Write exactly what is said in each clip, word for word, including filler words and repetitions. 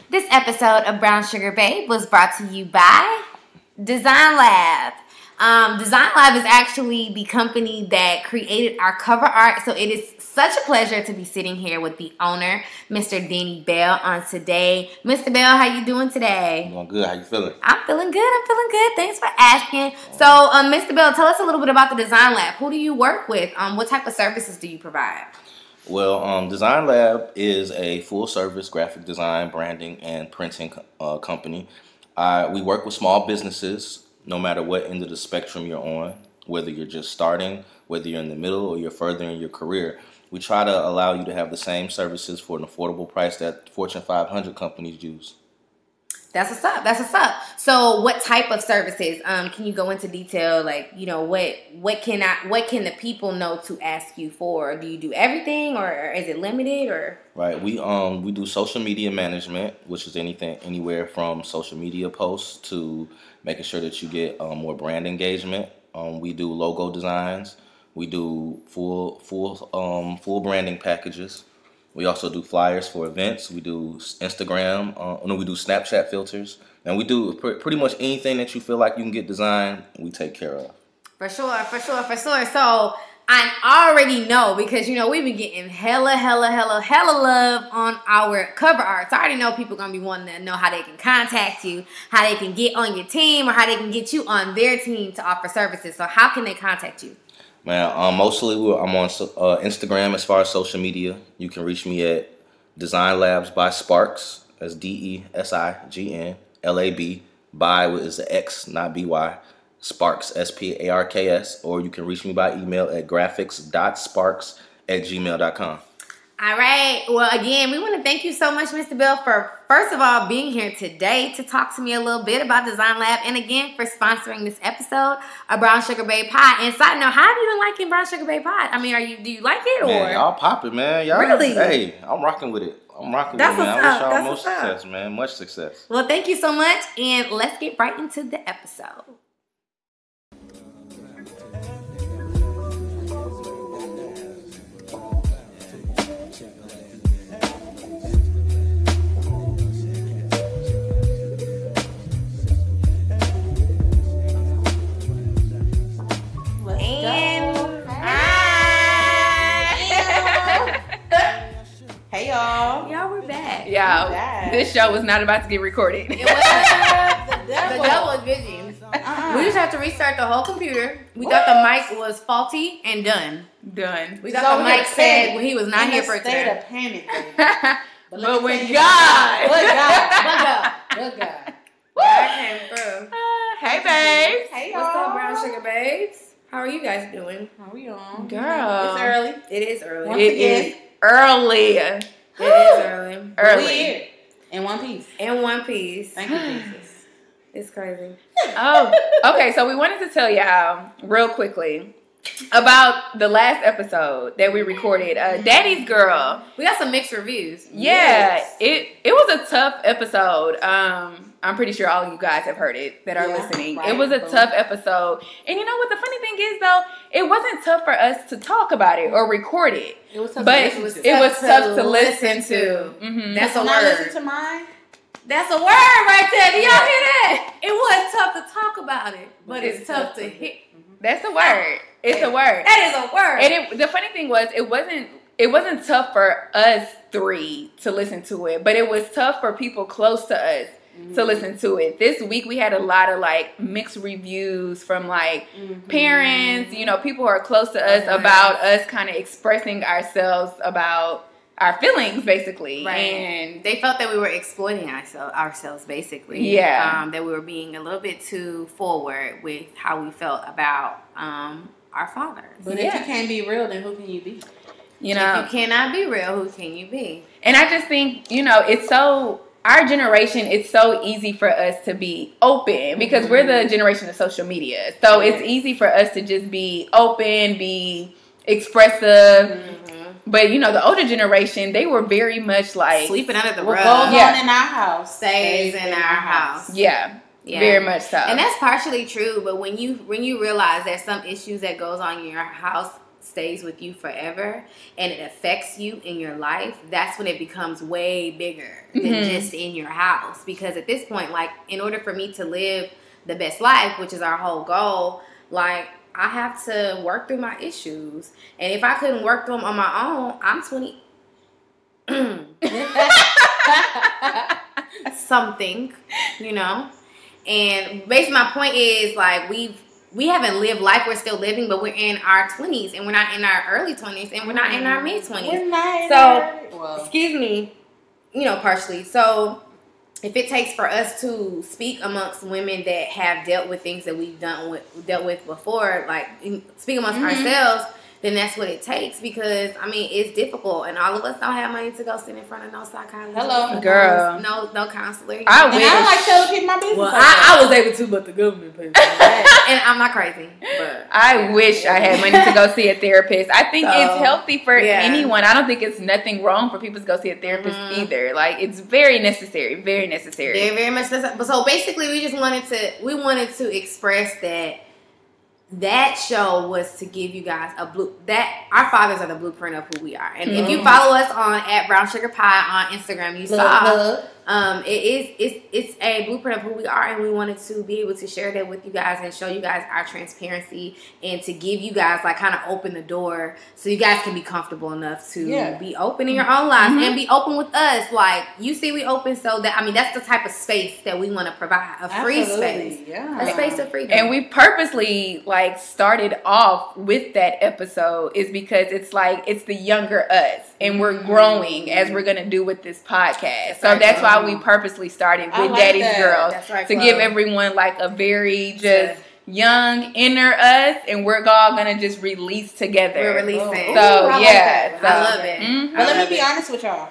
This episode of Brown Sugar Babe was brought to you by Design Lab. Um, Design Lab is actually the company that created our cover art, so it is such a pleasure to be sitting here with the owner, Mister Danny Bell, on today. Mister Bell, how you doing today? I'm doing good. How you feeling? I'm feeling good. I'm feeling good. Thanks for asking. So, um, Mister Bell, tell us a little bit about the Design Lab. Who do you work with? Um, what type of services do you provide? Well, um, Design Lab is a full-service graphic design, branding, and printing uh, company. Uh, we work with small businesses, no matter what end of the spectrum you're on, whether you're just starting, whether you're in the middle, or you're further in your career. We try to allow you to have the same services for an affordable price that Fortune five hundred companies use. That's what's up. That's what's up. So, what type of services? Um, can you go into detail? Like, you know, what what can I what can the people know to ask you for? Do you do everything, or, or is it limited? Or right, we um we do social media management, which is anything anywhere from social media posts to making sure that you get um, more brand engagement. Um, we do logo designs. We do full full um full branding packages. We also do flyers for events. We do Instagram. Uh, no, we do Snapchat filters, and we do pr pretty much anything that you feel like you can get designed. We take care of. For sure, for sure, for sure. So I already know, because you know we've been getting hella, hella, hella, hella love on our cover art. So I already know people are gonna be wanting to know how they can contact you, how they can get on your team, or how they can get you on their team to offer services. So how can they contact you? Man, um, mostly we're, I'm on uh, Instagram as far as social media. You can reach me at Design Labs by Sparks. That's D E S I G N L A B. By is the X, not B Y. Sparks, S P A R K S. Or you can reach me by email at graphics dot sparks at gmail dot com. All right. Well, again, we want to thank you so much, Mister Bell, for, first of all, being here today to talk to me a little bit about Design Lab. And again, for sponsoring this episode of Brown Sugar Babe Pie. And side note, how have you been liking Brown Sugar Babe Pie? I mean, are you do you like it? Or Man, y'all popping, man. Y'all, really? Hey, I'm rocking with it. I'm rocking That's with it, man. what's I wish up. y'all That's much what's up. success, man. Much success. Well, thank you so much. And let's get right into the episode. Hey y'all. Y'all, we're back. Y'all, back. this show was not about to get recorded. It was The the devil. devil was busy. Uh-uh. We just had to restart the whole computer. We thought the mic was faulty and done. Done. We thought So the we mic had said said when he was not in here a for state today. of panic. baby. But, let me when tell you God. But God. But God. But God. God came through. Hey, babes. Hey y'all. What's up, Brown Sugar Babes? How are you guys doing? How we on? Girl. It's early. It is early. Once It again. is early. It is early. We Early. here. In one piece. In one piece. Thank you, Jesus. It's crazy. Oh, okay. So we wanted to tell y'all real quickly about the last episode that we recorded. Uh, Daddy's Girl. We got some mixed reviews. Yeah, Yes. it it was a tough episode. Um, I'm pretty sure all of you guys have heard it that are Yeah, listening. right. It was a tough episode, and you know what? The funny thing is, though, it wasn't tough for us to talk about it or record it, It was tough but to listen it to. was tough to listen to. Mhm. That's a When I listen word. to mine, That's a word right there. Do y'all hear that? It wasn't tough to talk about it, but it's tough to hit. That's a word. It's a word. That is a word. And it, the funny thing was, it wasn't it wasn't tough for us three to listen to it, but it was tough for people close to us mm-hmm. to listen to it. This week we had a lot of like mixed reviews from like mm-hmm. parents, you know, people who are close to us Right. about us kind of expressing ourselves about our feelings, basically. Right. And They felt that we were exploiting ourselves, ourselves basically. Yeah. Um, that we were being a little bit too forward with how we felt about um, our fathers. But Yeah. if you can't be real, then who can you be? you know, If you cannot be real, who can you be? and I just think, you know, it's so, our generation, it's so easy for us to be open because mm-hmm. we're the generation of social media. So Yes. it's easy for us to just be open, be expressive. Mm-hmm. But, you know, the older generation, they were very much like, Sleeping under the What rug. goes Yeah. on in our house Stays in our house. yeah, Yeah. very much so. And that's partially true, but when you when you realize there's some issues that goes on in your house, stays with you forever and it affects you in your life, that's when it becomes way bigger than Mm-hmm. just in your house. Because at this point, like, in order for me to live the best life, which is our whole goal, like, I have to work through my issues. And if I couldn't work through them on my own, I'm twenty something, you know? And basically my point is, like, we've we haven't lived life, we're still living, but we're in our twenties, and we're not in our early twenties, and we're not in our mid twenties. We're not in So, our- well. excuse me, you know, partially. So, if it takes for us to speak amongst women that have dealt with things that we've done with, dealt with before, like speak amongst Mm-hmm. ourselves, then that's what it takes. Because I mean, it's difficult, and all of us don't have money to go sit in front of no psychologist, Hello. Girl. no no counselor. I And wish. I don't like telling people my business. Well, like I, that. I was able to, but the government paid for it. And I'm not crazy, but I wish I had money to go see a therapist. I think So, it's healthy for yeah. anyone. I don't think it's nothing wrong for people to go see a therapist Mhm. either. Like, it's very necessary, very necessary. very, very much. But so basically, we just wanted to we wanted to express that that show was to give you guys a blue that our fathers are the blueprint of who we are. And if you Mhm. follow us on at Brown Sugar Pie on Instagram, you Look, saw look. um it is it's it's a blueprint of who we are, and we wanted to be able to share that with you guys and show you guys our transparency and to give you guys, like, kind of open the door so you guys can be comfortable enough to Yeah. be open in your own lives Mhm. and be open with us. Like, you see we open, so that I mean that's the type of space that we want to provide, a free Absolutely, space, yeah. a space of freedom. And we purposely, like, started off with that episode is because it's like it's the younger us, and we're growing as we're gonna do with this podcast. That's So right, that's why Chloe. we purposely started I with like Daddy's that. Girl That's right, to Chloe. give everyone, like, a very just Yeah. young inner us, and we're all gonna just release together. We're releasing. Ooh, So I like yeah, that. so, I love it. mhm. But I let me love be it. honest with y'all.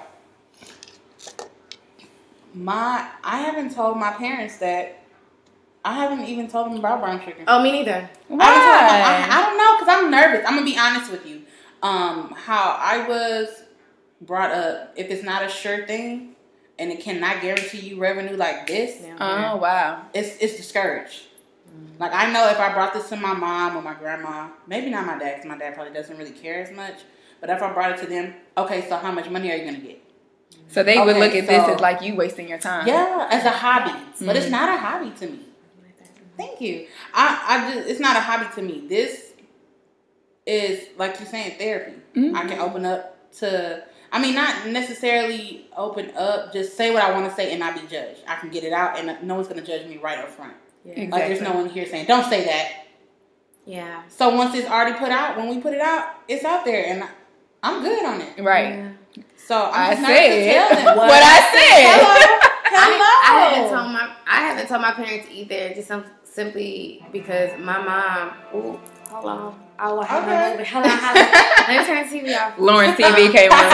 My, I haven't told my parents that. I haven't even told them about brown sugar. Oh, me neither. Why? I, haven't told them, I, I don't know, because I'm nervous. I'm gonna be honest with you. Um, how I was brought up. If it's not a sure thing, and it cannot guarantee you revenue like this, Yeah. Oh wow. it's it's discouraged. Like, I know if I brought this to my mom or my grandma, maybe not my dad, because my dad probably doesn't really care as much. But if I brought it to them, okay, so how much money are you gonna get? So they would Okay, look at this so- as like you wasting your time. Yeah, as a hobby, but it's Mhm. not a hobby to me. Thank you. I, I just, it's not a hobby to me. This is, like you're saying, therapy. Mhm. I can open up to, I mean, not necessarily open up, just say what I want to say and not be judged. I can get it out, and no one's gonna judge me right up front. Yeah. Exactly. Like, there's no one here saying, "Don't say that." Yeah. So once it's already put out, when we put it out, it's out there, and I- I'm good on it. Right. Yeah. So I I'm just nervous to said tell them what I said. Hello, hello. I, I haven't told my I haven't told my parents either, just some, simply because my mom. Ooh, hold on. Oh, I have Okay. my movie. Hold on, hold on. Let me turn the T V off. Lauren T V came on.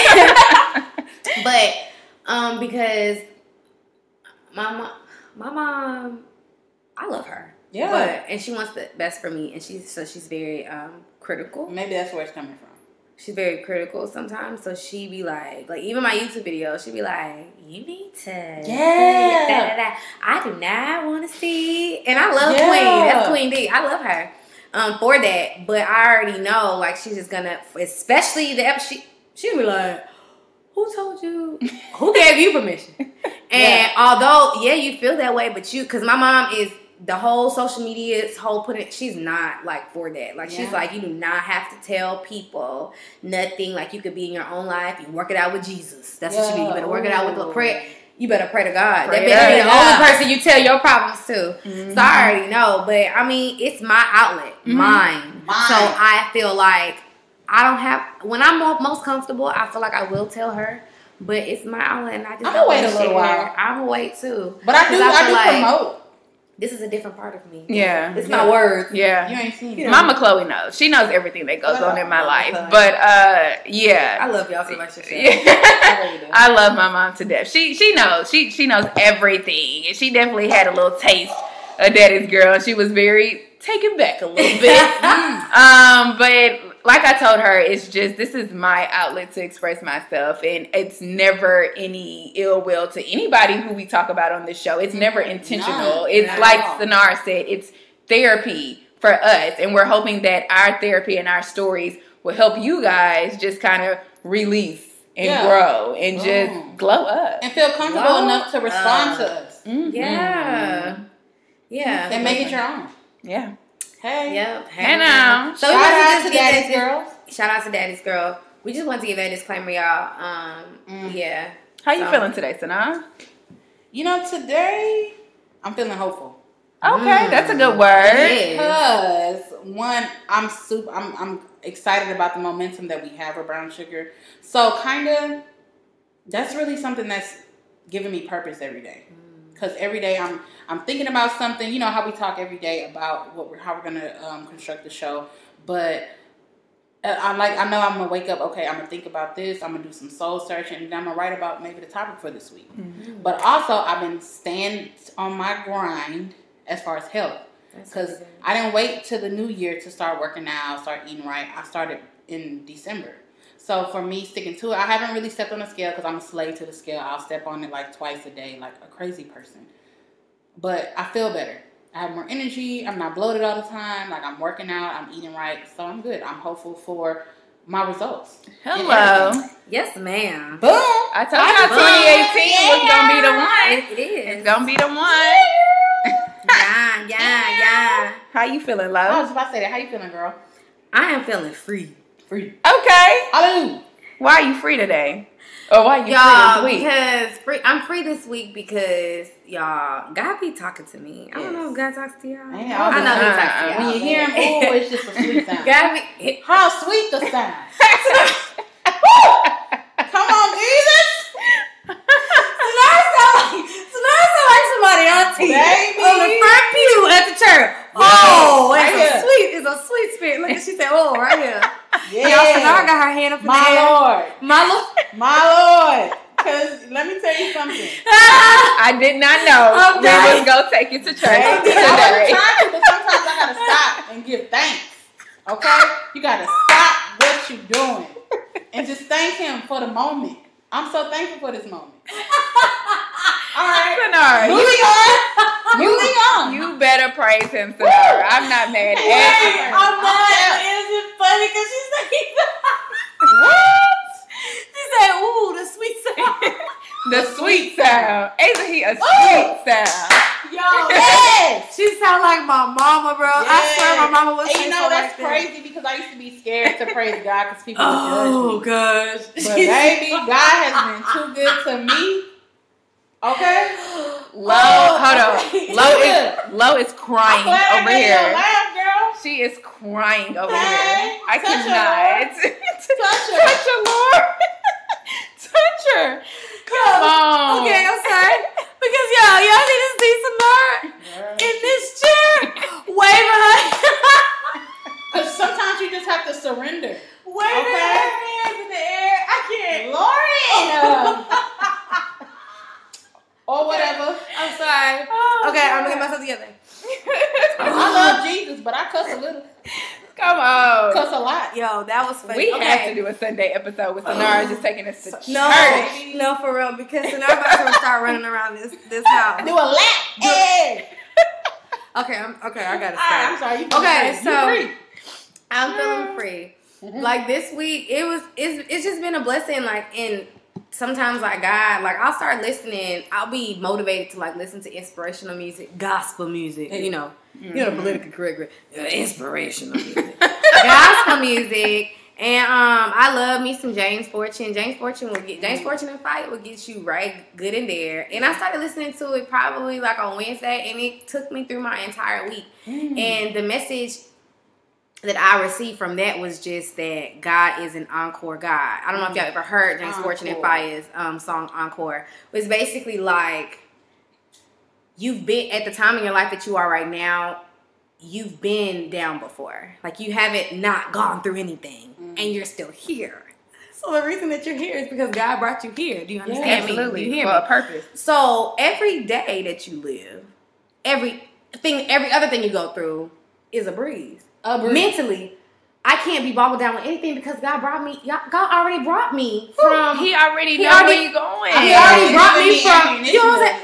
But um, because my mom, my mom, I love her. Yeah. But and she wants the best for me, and she's so she's very um critical. Maybe that's where it's coming from. She's very critical sometimes, so she be like, like even my YouTube videos, she be like, you need to, Yeah. da, da, da. I do not want to see, and I love Yeah. Queen. That's Queen D. I love her um for that, but I already know, like, she's just gonna, especially the episode, she she'll be like, who told you? Who gave you permission? And Yeah. although, yeah, you feel that way, but you, because my mom is the whole social media's whole put it, she's not like for that. Like, she's Yeah. like, you do not have to tell people nothing. Like, you could be in your own life. You work it out with Jesus. That's what you do. You better work it out with the Ooh. prayer. You better pray to God. Pray that better be to the God. only person you tell your problems to. Mhm. So I already know, but I mean, it's my outlet, Mhm. mine. Mine. So I feel like I don't have, when I'm mo- most comfortable, I feel like I will tell her. But it's my outlet, and I just I'ma don't wait wanna a little share. while. I'm gonna wait too. But I 'Cause do, I, feel do like promote. this is a different part of me. Yeah. It's Yeah. my words. Yeah. You ain't seen You it. know. Mama Chloe knows. She knows everything that goes Oh, on in my Mama life. Chloe. But uh yeah. I love y'all's relationship. Yeah. I love my mom to death. She she knows. She she knows everything. And she definitely had a little taste of Daddy's Girl. And she was very taken back a little bit. um, but like I told her, it's just, this is my outlet to express myself, and it's never any ill will to anybody who we talk about on this show. It's never intentional. None. It's Not like at all. Sanar said, it's therapy for us. And we're hoping that our therapy and our stories will help you guys just kind of release and yeah. grow and just mm. glow up. And feel comfortable glow enough to respond uh, to us. Mm-hmm. Yeah. Yeah. And make it your own. Yeah. Hey. Yep. Hey, hey now. So shout we out to to Daddy's Girl. Shout out to Daddy's Girl. We just want to give that disclaimer, y'all. Um, mm. Yeah. How you so. feeling today, Sanaa? You know, today I'm feeling hopeful. Okay, mm. that's a good word. Because one, I'm super. I'm I'm excited about the momentum that we have with Brown Sugar. So kind of, that's really something that's giving me purpose every day. Because every day I'm I'm thinking about something. You know how we talk every day about what we're how we're gonna um, construct the show, but. I like. I know I'm gonna wake up. Okay, I'm gonna think about this. I'm gonna do some soul searching, and then I'm gonna write about maybe the topic for this week. Mm-hmm. But also, I've been staying on my grind as far as health, because I didn't wait till the new year to start working out, start eating right. I started in December. So for me, sticking to it, I haven't really stepped on the scale because I'm a slave to the scale. I'll step on it like twice a day, like a crazy person. But I feel better. I have more energy. I'm not bloated all the time. Like, I'm working out. I'm eating right. So, I'm good. I'm hopeful for my results. Hello. Yes, ma'am. Boom. I told you twenty eighteen yeah. was going to be the one. It is. It's going to be the one. Yeah, yeah, yeah. How you feeling, love? I was about to say that. How you feeling, girl? I am feeling free. Free. Okay. Hallelujah. Why are you free today? Or why are you y'all, free this week? Because free, I'm free this week because, y'all, God be talking to me. I don't know if God talks to y'all. I know, I know he talks to y'all. When you hear him, oh, it's just a sweet sound. God be, how sweet the sound. Come on, Jesus. Sonara sound like, Sonara sound like somebody auntie on the front pew at the church. Oh, right it's here. a sweet, it's a sweet spirit. Look at she said, oh, right here. Yeah. Y'all, Sonara got her hand up in My the air. Lord. My Lord. My Lord. Because let me tell you something. I did not know we was going to take you to church I today. wasn't trying to, but sometimes I got to stop and give thanks. Okay? You got to stop what you're doing and just thank him for the moment. I'm so thankful for this moment. All right. Sonara, Moving you, on. Moving on. You better praise him, Sonara. I'm not mad at you. I'm not. Is it funny because she said, what? She said, ooh, the sweet sound. The sweet sound. Ain't he a sweet sound? Yo, yes. She sound like my mama, bro. Yes. I swear my mama was saying. And you know, that's like crazy that. because I used to be scared to praise God because people would oh, judge me. Oh, gosh. But baby, God has been too good to me. Okay? Low, oh, hold okay. on. Low is, Low is crying over I here. Laugh, girl. She is crying over hey, here. I touch cannot. Her, touch her. Touch her, Lord. Touch her. Come yo, on. Okay, I'm sorry. Because, y'all, y'all need to see Sonara in this chair waving her. Because sometimes you just have to surrender. Waving okay? her hands in the air. I can't. Lauren! Or whatever. I'm sorry. Oh, okay, God. I'm going to get myself together. I love Jesus, but I cuss a little. Come on. Cuss a lot. Yo, that was funny. We okay. have to do a Sunday episode with Sonara just taking us to church. No, no, for real, because Sonara about to start running around this this house. Do a lap. Hey. Okay, I'm okay. I gotta All stop. right, I'm sorry. You okay, free. so You free. I'm feeling free. Mm-hmm. Like this week, it was it's it's just been a blessing. Like in sometimes, like God, like I'll start listening. I'll be motivated to like listen to inspirational music, gospel music. You know, mm-hmm. you know, politically correct, uh, inspirational music, gospel music. And um, I love me some James Fortune. James Fortune will get James Fortune and Fight will get you right good in there. And I started listening to it probably like on Wednesday, and it took me through my entire week. Mm. And the message that I received from that was just that God is an encore God. I don't know if y'all ever heard James encore. Fortune and Fire's um, song Encore. It's basically like you've been at the time in your life that you are right now. You've been down before. Like you haven't not gone through anything mm. and you're still here. So the reason that you're here is because God brought you here. Do you understand yeah, me? Absolutely. Do you hear For me? a purpose. So every day that you live, every thing, every other thing you go through is a breeze. A breeze. Mentally, I can't be boggled down with anything because God brought me, God already brought me from. He already he know already, where you're going. He already brought me from, you know what I'm saying? He already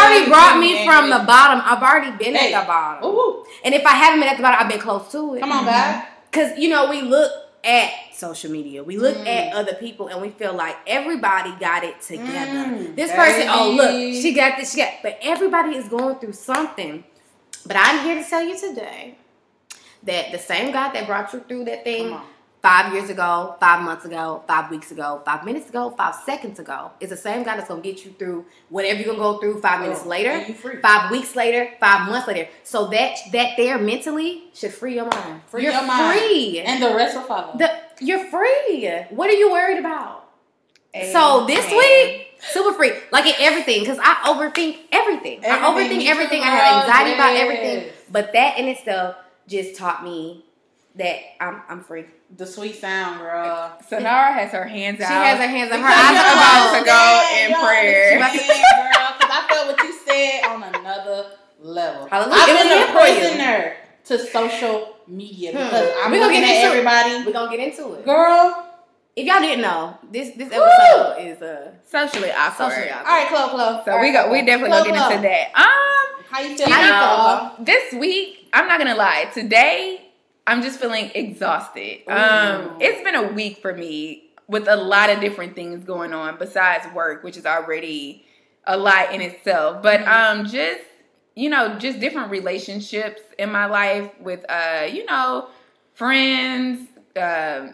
already brought me from the bottom. I've already been hey. at the bottom. Ooh. And if I haven't been at the bottom, I've been close to it. Come on, guys. Because, you know, we look at social media. We look mm. at other people and we feel like everybody got it together. Mm, this baby. person, oh, look, she got this, she got... But everybody is going through something. But I'm here to tell you today that the same God that brought you through that thing five years ago, five months ago, five weeks ago, five minutes ago, five seconds ago is the same God that's going to get you through whatever you're going to go through five minutes oh, later, five weeks later, five months later. So that that there mentally should free your mind. Free you're your mind. free. And the rest will follow. The, you're free. What are you worried about? Amen. So this week, super free. Like in everything, because I overthink everything. everything. I overthink everything. I have anxiety yes. about everything. But that in itself just taught me that I'm I'm free. The sweet sound, girl. Sonara has her hands she out. She has her hands out. Her eyes are about to go in prayer. Girl, because I felt what you said on another level. Hallelujah. I've been a prisoner to social media because hmm. I'm we looking gonna at get everybody. We're going to get into it. Girl. If y'all didn't know, this this episode Woo! is uh, socially awkward. Socially awkward. All right, Chloe, Chloe. So we go. We definitely gonna get into that. Um, how you feel? You know, this week, I'm not gonna lie. Today, I'm just feeling exhausted. Ooh. Um, it's been a week for me with a lot of different things going on besides work, which is already a lot in itself. But um, just you know, just different relationships in my life with uh, you know, friends. Uh,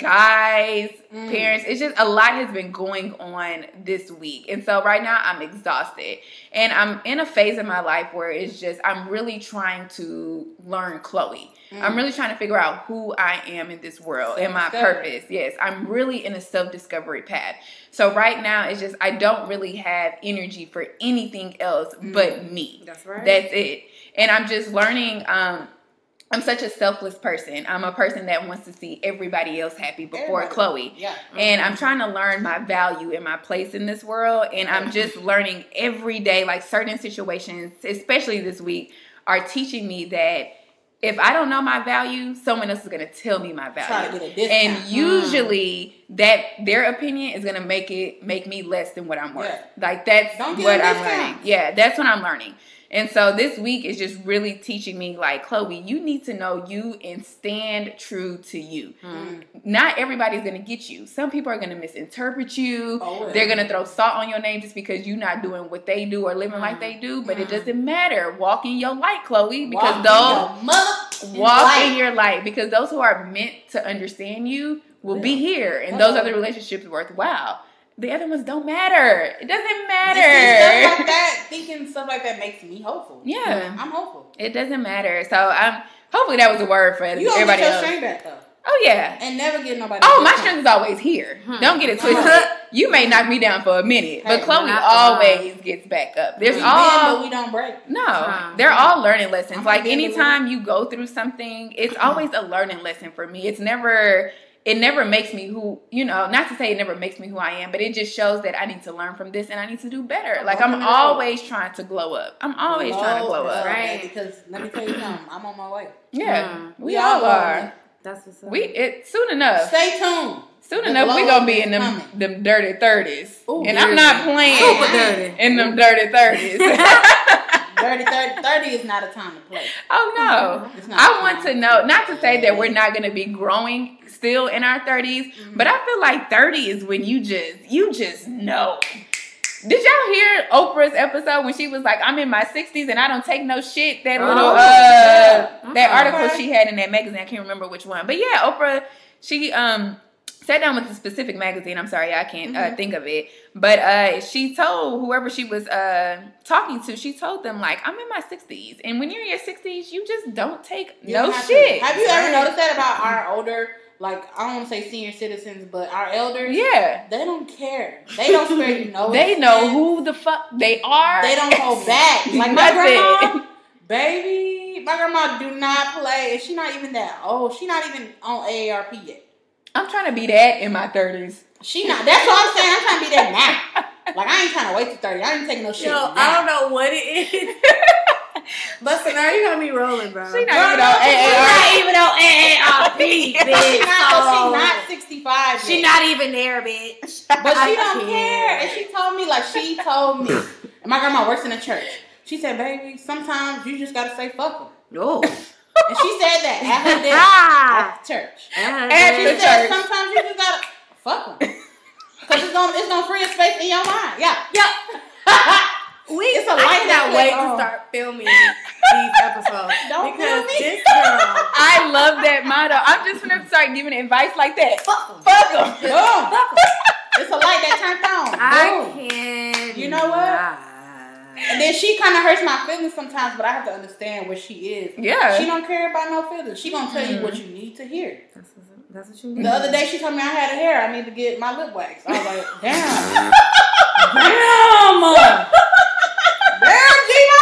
guys, mm. parents, it's just a lot has been going on this week. And so right now I'm exhausted. And I'm in a phase in my life where it's just, I'm really trying to learn Chloe. Mm. I'm really trying to figure out who I am in this world and my purpose. Yes, I'm really in a self-discovery path. So right now it's just, I don't really have energy for anything else mm. but me. That's right. That's it. And I'm just learning, um, I'm such a selfless person. I'm a person that wants to see everybody else happy before everybody. Chloe. Yeah. And I'm trying to learn my value and my place in this world. And I'm just learning every day, like certain situations, especially this week, are teaching me that if I don't know my value, someone else is going to tell me my value. Try to get a discount. And usually mm. that their opinion is going to make it make me less than what I'm worth. Yeah. Like that's what I'm learning. Yeah, that's what I'm learning. And so this week is just really teaching me, like, Chloe, you need to know you and stand true to you. Mm. Not everybody's going to get you. Some people are going to misinterpret you. Oh, yeah. They're going to throw salt on your name just because you're not doing what they do or living mm. like they do. But mm. it doesn't matter. Walk in your light, Chloe, because walk those in walk light. in your light, because those who are meant to understand you will yeah. be here, and those other relationships worthwhile. The other ones don't matter. It doesn't matter. Stuff like that, thinking stuff like that makes me hopeful. Yeah. I'm hopeful. It doesn't matter. So I'm hopefully that was a word for you everybody get your else. strength back though. Oh yeah. And never get nobody. Oh, my strength is always here. Hmm. Don't get it twisted. You may knock me down for a minute, hey, but Chloe always long. gets back up. There's we all, bend, but we don't break. No, huh. they're all learning lessons. I'm like anytime you go through something, it's always a learning lesson for me. It's never. It never makes me who, you know, not to say it never makes me who I am, but it just shows that I need to learn from this and I need to do better. Like, I'm always trying to glow up. I'm always glow trying to glow up. Right. Because let me tell you something, I'm on my way. Yeah. Mm. We, we all are. are. That's what's up. We, it, soon enough. Stay tuned. Soon the enough, we going to be in them, them dirty thirties. Ooh, and dirty. I'm not playing Super dirty. in them dirty thirties. thirty, thirty, thirty is not a time to play. Oh, no. It's not I want to know, not to say that we're not going to be growing still in our thirties, mm-hmm. but I feel like thirty is when you just, you just know. Did y'all hear Oprah's episode when she was like, I'm in my sixties and I don't take no shit? That little, oh, uh, yeah. that article okay. she had in that magazine, I can't remember which one. But yeah, Oprah, she um sat down with a specific magazine. I'm sorry, I can't mm-hmm. uh, think of it. But uh, she told whoever she was uh, talking to, she told them, like, I'm in my sixties. And when you're in your sixties, you just don't take you no have shit. To. Have you ever noticed that about our older, like, I don't want to say senior citizens, but our elders? Yeah. They don't care. They don't spare you no They know who the fuck they are. They don't hold back. Like, my grandma, baby, my grandma do not play. And she not even that old. She not even on A A R P yet. I'm trying to be that in my thirties. She not. That's what I'm saying. I'm trying to be that now. Like, I ain't trying to wait till thirty. I ain't taking no shit. Yo, now. I don't know what it is. But so now you got me rolling, bro. She not even on A A R P. She not even on A A R P, bitch. She not, so she not sixty-five yet. She not even there, bitch. But she don't care. And she told me, like, she told me. And my grandma works in a church. She said, baby, sometimes you just got to say fuck them. No. And she said that at her desk at the church. At And the she said, church. sometimes you just got to fuck them. Because it's going it's gonna free a space in your mind. Yeah. Yep. We, It's a I light that cannot wait click to on. start filming these episodes. Don't because film me. this girl. I love that motto. I'm just gonna start giving advice like that. Fuck 'em. Fuck them. Boom. It's a light that turned on. I Boom. can't. You know what? And then she kind of hurts my feelings sometimes, but I have to understand where she is. Yeah. She don't care about no feelings. She gonna tell Mm-hmm. you what you need to hear. That's what, that's what you need. The other day she told me I had a hair. I need to get my lip waxed. I was like, damn. Damn. Damn, Gina.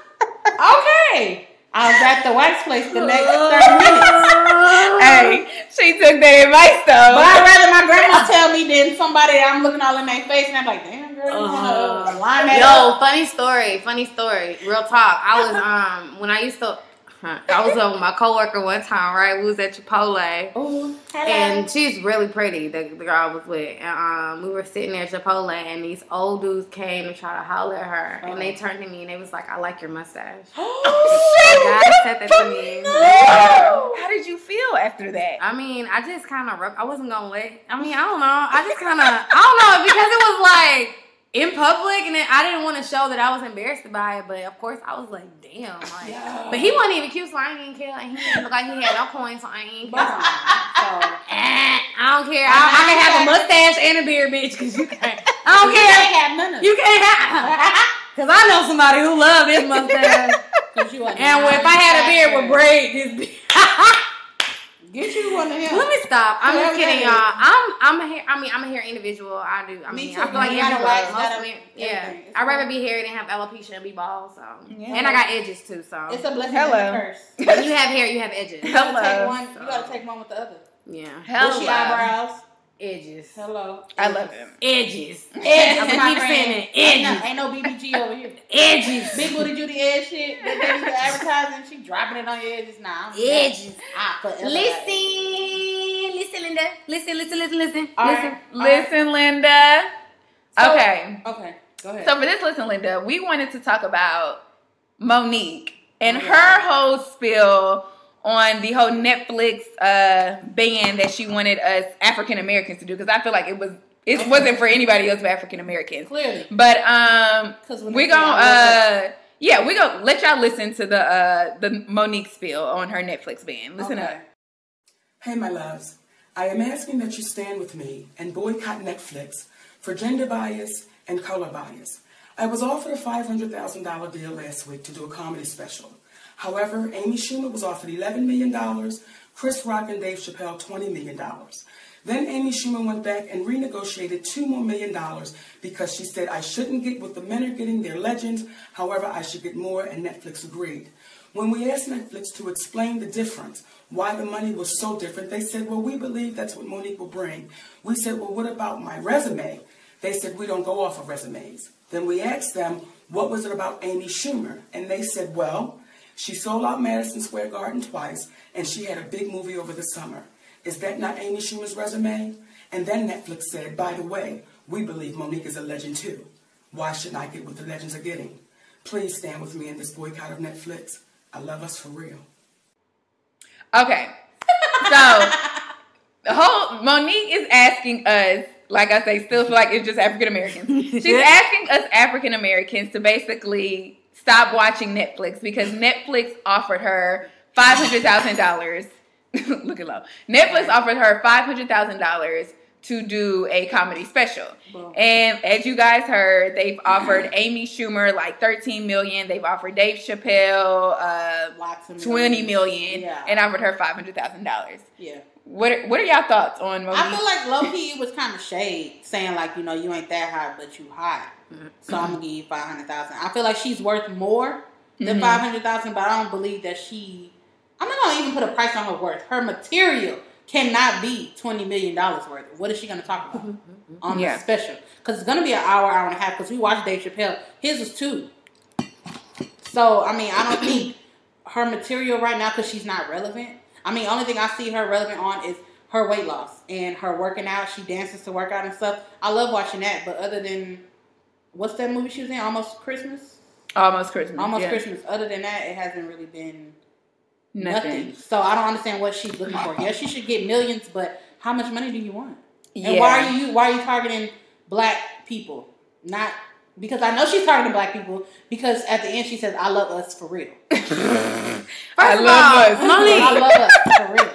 Okay. I was at the wax place the next thirty minutes. Hey, she took that advice though. But I'd rather my grandma tell me than somebody that I'm looking all in their face and I'm like, damn, girl, you want to line that Yo, up? funny story, funny story. Real talk. I was um when I used to, I was uh, with my coworker one time. Right, we was at Chipotle. Ooh, hello. And she's really pretty, the, the girl I was with. And um, we were sitting there at Chipotle, and these old dudes came and tried to holler at her. And they turned to me, and they was like, I like your mustache. Oh, God said that to me. no. How did you feel after that? I mean, I just kind of, I wasn't going to let, I mean, I don't know. I just kind of, I don't know, because it was like in public, and then I didn't want to show that I was embarrassed by it. But of course, I was like, damn. Like, Yeah. But he wasn't even cute, so I ain't even care. Like, he didn't look like he had no coins, so I ain't even care. So, Eh, I don't care. I, I can have a mustache and a beard, bitch, because you can't. I don't you care. can't have none of You can't have. Because I know somebody who love this mustache. Cause you are And if I had a beard with braids, this bitch. Get you one of him. Let me stop. I'm Whoever just kidding, that y'all. I'm I'm a hair. I mean, I'm a hair individual. I do. I Me mean, too. I feel like You gotta everywhere. wax, Most gotta- men, yeah. everything. It's I'd rather cool. be hairy than have alopecia and be bald. So, Yeah. and I got edges too. So, It's a blessing Hello. and a curse. when you have hair, you have edges. You gotta Hello. take one. You gotta take one with the other. Yeah, Bushy eyebrows. edges. Hello. I love him. Edges. Edges, I'm my keep friend. saying it. Ain't no, Edges. ain't no B B G over here. Edges. Big booty Judy edge shit. That they used to advertising. She dropping it on your edges now. Edges. I forever Listen, listen, Linda. Listen, listen, listen, listen. All listen. right. All right. Listen, Linda. So- Okay. Okay. Go ahead. So for this Listen, Linda, we wanted to talk about Monique and Oh, her yeah. whole spill on the whole Netflix uh, ban that she wanted us African Americans to do, because I feel like it was it wasn't for anybody else but African Americans. Clearly. But um, 'Cause when we they gonna say uh, yeah, we gonna let y'all listen to the uh, the Monique spill on her Netflix ban. Listen Okay. up. Hey, my loves. I am asking that you stand with me and boycott Netflix for gender bias and color bias. I was offered a five hundred thousand dollars deal last week to do a comedy special. However, Amy Schumer was offered eleven million dollars, Chris Rock and Dave Chappelle twenty million dollars. Then Amy Schumer went back and renegotiated two more million dollars because she said I shouldn't get what the men are getting, they're legends, however I should get more, and Netflix agreed. When we asked Netflix to explain the difference, why the money was so different, they said, well, we believe that's what Monique will bring. We said, well, what about my resume? They said, we don't go off of resumes. Then we asked them, what was it about Amy Schumer? And they said, well, she sold out Madison Square Garden twice, and she had a big movie over the summer. Is that not Amy Schumer's resume? And then Netflix said, by the way, we believe Monique is a legend too. Why shouldn't I get what the legends are getting? Please stand with me in this boycott of Netflix. I love us for real. Okay, so the whole Monique is asking us, like I say, still feel like it's just African Americans. She's asking us African Americans to basically stop watching Netflix because Netflix offered her five hundred thousand dollars. Look at low. Netflix offered her five hundred thousand dollars to do a comedy special. Boom. And as you guys heard, they've offered Amy Schumer like thirteen million dollars. They've offered Dave Chappelle uh, Lots of twenty millions. million Yeah. dollars and offered her five hundred thousand dollars. Yeah. What are, what are y'all thoughts on Monique? I feel like low key it was kind of shade, saying like, you know, you ain't that hot, but you hot, so I'm gonna give you five hundred thousand. I feel like she's worth more than Mhm. five hundred thousand, but I don't believe that she. I'm not gonna even put a price on her worth. Her material cannot be twenty million dollars worth. What is she gonna talk about on Yeah. the special? Because it's gonna be an hour, hour and a half. Because we watched Dave Chappelle, his was two. So I mean, I don't think her material right now, because she's not relevant. I mean, only thing I see her relevant on is her weight loss and her working out. She dances to work out and stuff. I love watching that, but other than what's that movie she was in? Almost Christmas. Almost Christmas. Almost yeah. Christmas. Other than that, it hasn't really been nothing. nothing. So I don't understand what she's looking for. Yes, she should get millions, but how much money do you want? Yeah. And why are you why are you targeting black people? Not because I know she's targeting black people because at the end she says, "I love us for real." First I of love all, us. Monique, I love us for real.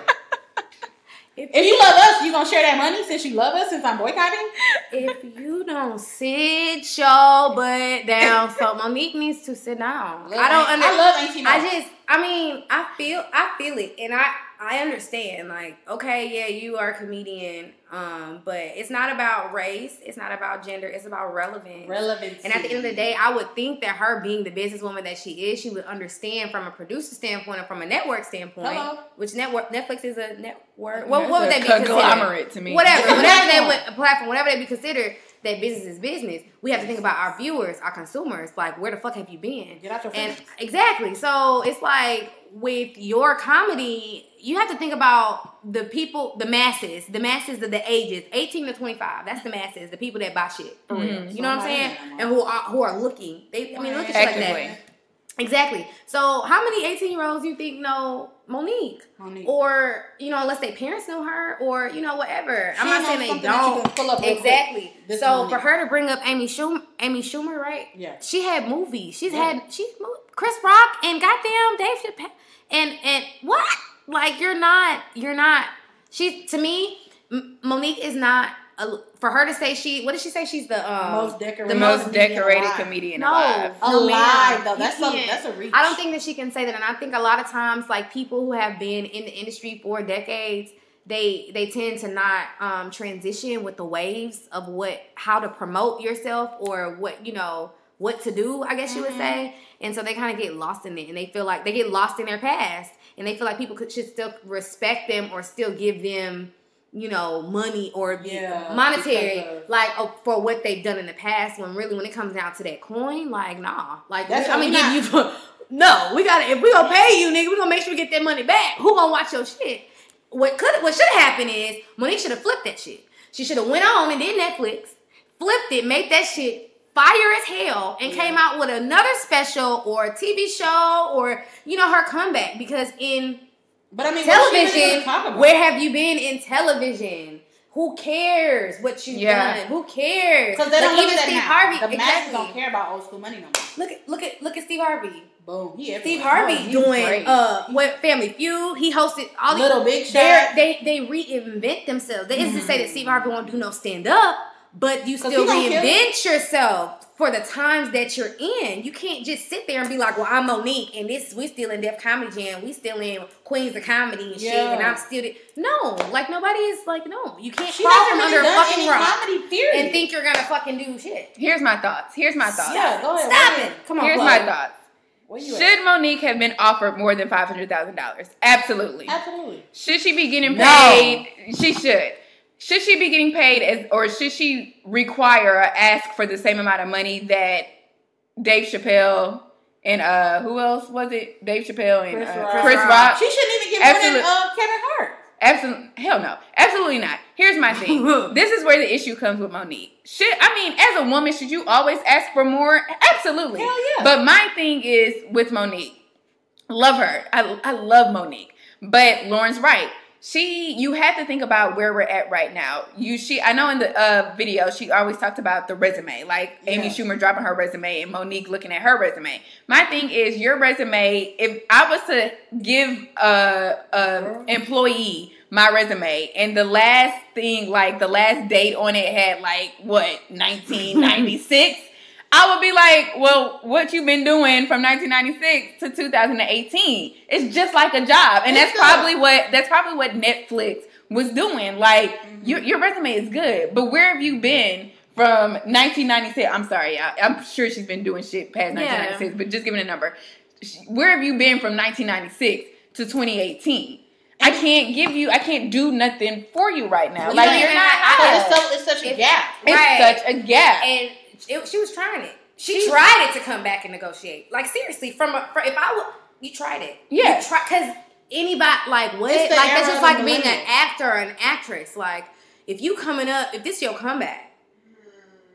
If, if you love us, you gonna share that money since you love us since I'm boycotting? if you don't sit your butt down, so Monique needs to sit down. Love I don't Aunt- under, I love Auntie Mo. I just, I mean, I feel, I feel it, and I, I understand. Like, okay, yeah, you are a comedian, um, but it's not about race, it's not about gender, it's about relevance. Relevance. And at the end of the day, I would think that her being the businesswoman that she is, she would understand from a producer standpoint and from a network standpoint. Hello. Which network? Netflix is a network. What, That's what would a they be considered? conglomerate to me. Whatever, It's a whatever they platform. would, a platform, whatever they be considered. That business is business. We have to think about our viewers, our consumers. Like, where the fuck have you been? Get out your And feelings. exactly. So it's like with your comedy, you have to think about the people, the masses, the masses of the ages, eighteen to twenty-five. That's the masses, the people that buy shit for real. Mhm. You know what I'm saying? And who are who are looking. They, I mean, look at shit like Actively. that. Exactly. So how many eighteen year olds you think know Monique? Monique. Or, you know, unless their parents know her, or, you know, whatever. She I'm not knows saying they something that you don't. can pull up real quick. Exactly. This So Monique. for her to bring up Amy Schumer, Amy Schumer, right? Yeah. She had movies. She's Yeah. had she's mo- Chris Rock and goddamn Dave Chappelle. And and what? Like, you're not you're not. She, to me, M- Monique is not. A, for her to say she, what did she say? She's the um, Most decorated, The most comedian decorated alive. comedian No, alive. no, Alive, ma'am. though. You That's a- can't. that's a reach. I don't think that she can say that, and I think a lot of times, like, people who have been in the industry for decades, they they tend to not um, transition with the waves of what how to promote yourself or what you know what to do. I guess you would say, and so they kind of get lost in it, and they feel like they get lost in their past, and they feel like people could, should still respect them or still give them, you know, money or be Yeah, monetary, because of- like, oh, for what they've done in the past. When really, when it comes down to that coin, like, nah, like, That's I'm what gonna we give you. No, we gotta. If we gonna pay you, nigga, we gonna make sure we get that money back. Who gonna watch your shit? What could what should have happened is Monique should have flipped that shit. She should have went on and did Netflix, flipped it, made that shit fire as hell, and Yeah. came out with another special or a T V show or, you know, her comeback. Because in But I mean, what she really television, gonna talk about? where have you been in television? Who cares what you've Yeah. done? Who cares? Because they don't Like, look even at that Steve now. Harvey. The masses exactly. don't care about old school money no more. Look at look at look at Steve Harvey. Boom. He Steve everywhere. Harvey he's doing great. uh what Family Feud. He hosted all Little these, Big they're- Shot. They they reinvent themselves. That isn't to say that Steve Harvey won't do no stand up, but you 'Cause still he gonna kill reinvent yourself for the times that you're in. You can't just sit there and be like, well, I'm Monique and this we still in Def Comedy Jam. We still in Queens of Comedy and shit, Yeah. and I'm still the-" no, like nobody is like no. You can't She crawl hasn't from really under a done fucking any rock comedy, period. and think you're gonna fucking do shit. Here's my thoughts. Here's my thoughts. Yeah, go ahead. Stop Where it. Come on, Here's Chloe. my thoughts. Where you at? Should Monique have been offered more than five hundred thousand dollars? Absolutely. Absolutely. Should she be getting No. paid? She should. Should she be getting paid as, or should she require or ask for the same amount of money that Dave Chappelle and uh who else was it? Dave Chappelle and Chris uh, Rock. Chris Rock. She shouldn't even get more than Absolute- uh, Kevin Hart. Absolutely, hell no, absolutely not. Here's my thing. This is where the issue comes with Monique. Should I mean, as a woman, should you always ask for more? Absolutely. Hell yeah. But my thing is with Monique. Love her. I I love Monique. But Lauren's right. She, you have to think about where we're at right now. You, she, I know in the uh, video, she always talked about the resume, like Amy Yeah. Schumer dropping her resume and Monique looking at her resume. My thing is your resume. If I was to give a, a employee my resume and the last thing, like the last date on it had like what nineteen ninety-six. I would be like, well, what you been doing from nineteen ninety-six to two thousand eighteen? It's just like a job, and It's that's probably what that's probably what Netflix was doing. Like, Mm-hmm. your your resume is good, but where have you been from nineteen ninety-six? I'm sorry, I, I'm sure she's been doing shit past Yeah. nineteen ninety-six, but just giving a number. Where have you been from nineteen ninety-six to twenty eighteen? I can't give you, I can't do nothing for you right now. Well, like, you you're ain't not have- out. It's, so, it's such a If- gap. It's Right. such a gap. And it, she was trying it. She, She- tried it to come back and negotiate. Like, seriously, from a, for, if I would, you tried it. Yeah. You try, because anybody, like, what? It's Like, the that's era just of like the being an millennials. actor or an actress. Like, if you coming up, if this your comeback,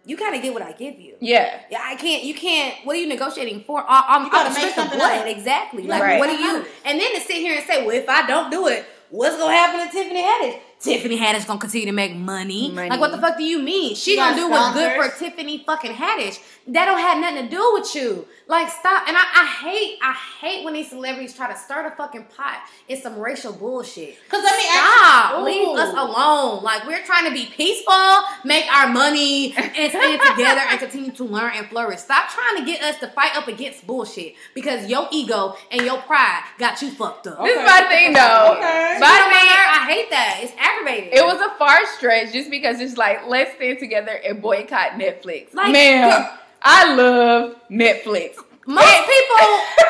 you gotta get what I give you. Yeah. Yeah, I can't. You can't. What are you negotiating for? I, I'm, You gotta I'm make strict something blood. up. Exactly. Like, Right. what do you? And then to sit here and say, well, if I don't do it, what's gonna happen to Tiffany Haddish? Tiffany Haddish gonna continue to make money. Money. Like, what the fuck do you mean? She You gonna got do what's good sponsors. for Tiffany fucking Haddish. That don't have nothing to do with you. Like, stop. And I, I hate, I hate when these celebrities try to start a fucking pot. It's some racial bullshit. Cause let me Stop. ask you, Leave ooh. us alone. Like, we're trying to be peaceful, make our money, and stand together and continue to learn and flourish. Stop trying to get us to fight up against bullshit because your ego and your pride got you fucked up. This is my thing though. Okay. But I mean, I hate that. It's aggravating. it was a far stretch just because it's like, let's stand together and boycott Netflix. Like, Man, girl- I love Netflix. Most people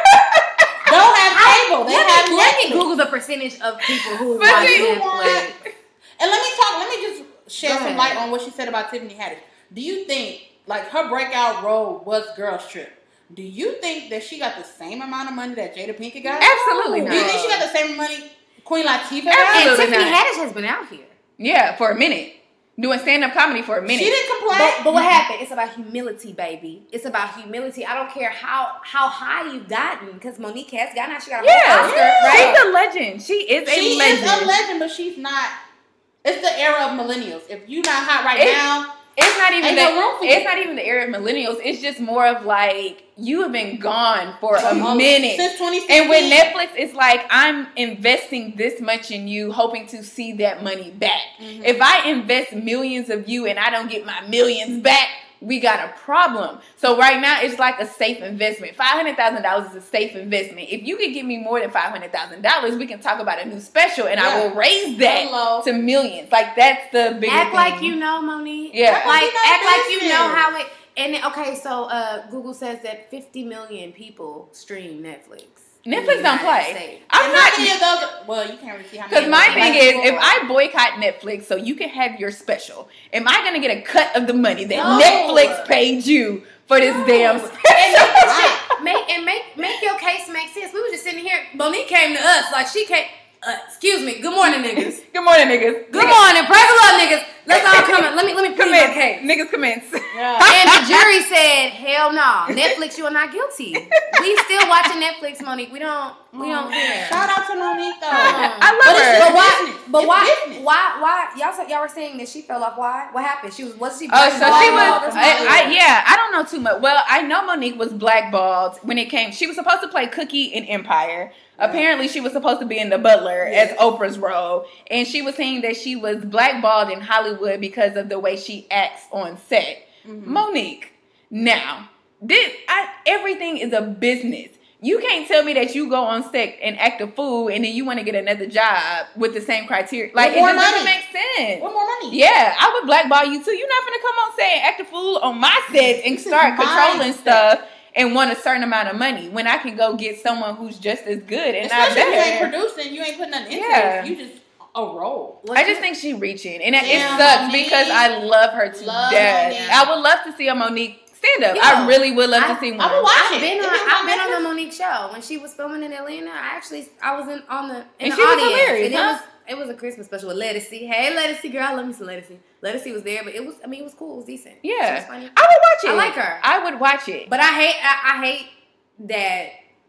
don't have cable. They let have me, let me Netflix. Google the percentage of people who But watch see- Netflix. And let me talk. Let me just shed Go some ahead. light on what she said about Tiffany Haddish. Do you think like her breakout role was Girls Trip? Do you think that she got the same amount of money that Jada Pinkett got? Absolutely Do you not. think she got the same money Queen Latifah got? And Absolutely Tiffany not. Haddish has been out here. Yeah, for a minute. Doing stand-up comedy for a minute. She didn't complain. But, but what happened? It's about humility, baby. It's about humility. I don't care how how high you've gotten, because Monique has gotten out. She got a Yeah, whole Oscar, yeah. right? She's a legend. She is a she legend. is a legend, but she's not. It's the era of millennials. If you're not hot right It- now, It's not even Ain't the, no room for you. it's not even the era of millennials. It's just more of like you have been gone for a um, minute. since twenty sixteen. And when Netflix is like, I'm investing this much in you, hoping to see that money back. Mhm. If I invest millions of you and I don't get my millions back, we got a problem. So right now, it's like a safe investment. five hundred thousand dollars is a safe investment. If you could give me more than five hundred thousand dollars, we can talk about a new special, and I Yeah. will raise that Hello. to millions. Like, that's the biggest Act like thing. you know, Monique. Yeah. Act Like, like you know act like you business. know how it. And then, okay, so uh, Google says that fifty million people stream Netflix. in the Netflix don't United play. States. I'm and not... how many of those? Well, you can't really see how many. Because my of those thing like is, before. if I boycott Netflix so you can have your special, am I going to get a cut of the money that No. Netflix paid you for this No. damn And special? make this shit- make and make make your case make sense. We were just sitting here. Monique came to us like she came. Uh, excuse me. Good morning, niggas. Good morning, niggas. Good morning. Praise the Lord, niggas. Let's all come in. Let me let me plead my Commence. case. Niggas commence. Yeah. And the jury said, "Hell no, Netflix, you are not guilty. We still watching Netflix, Monique. We don't, we don't care." Shout out to Monique though. I love But it's her. just But why? business. But It's why? business. Why? Why? Y'all said y'all were saying that she fell off. Why? What happened? She was. Was she? Oh, so she blackballed was. or I, something? I, yeah, I don't know too much. Well, I know Monique was blackballed when it came. She was supposed to play Cookie in Empire. Apparently, she was supposed to be in The Butler Yes. as Oprah's role, and she was saying that she was blackballed in Hollywood because of the way she acts on set. Mm-hmm. Monique, now, this I, everything is a business. You can't tell me that you go on set and act a fool and then you want to get another job with the same criteria. Like, With it more just doesn't money. make sense. What more money? Yeah, I would blackball you too. You're not gonna come on set and act a fool on my set and This is start my controlling set. stuff and want a certain amount of money when I can go get someone who's just as good and not Especially if you ain't better. producing, you ain't putting nothing into Yeah. it. You just a role. I just think she reaching, and it, it Damn, sucks Monique. because I love her to Love death. Monique. I would love to see a Monique stand up. Yo, I really would love I- to see one. I would watch I've it. been If on. it's I've been on on the Netflix. Monique show when she was filming in Atlanta. I actually, I was in on the in And the she was audience. hilarious, and it huh? was it was a Christmas special with Lettucey. Hey, Lettucey girl, I love me some Lettucey. Lettucey was there, but it was. I mean, it was cool. It was decent. She Yeah, was funny. I would watch it. I like her. I would watch it. But I hate. I, I hate that.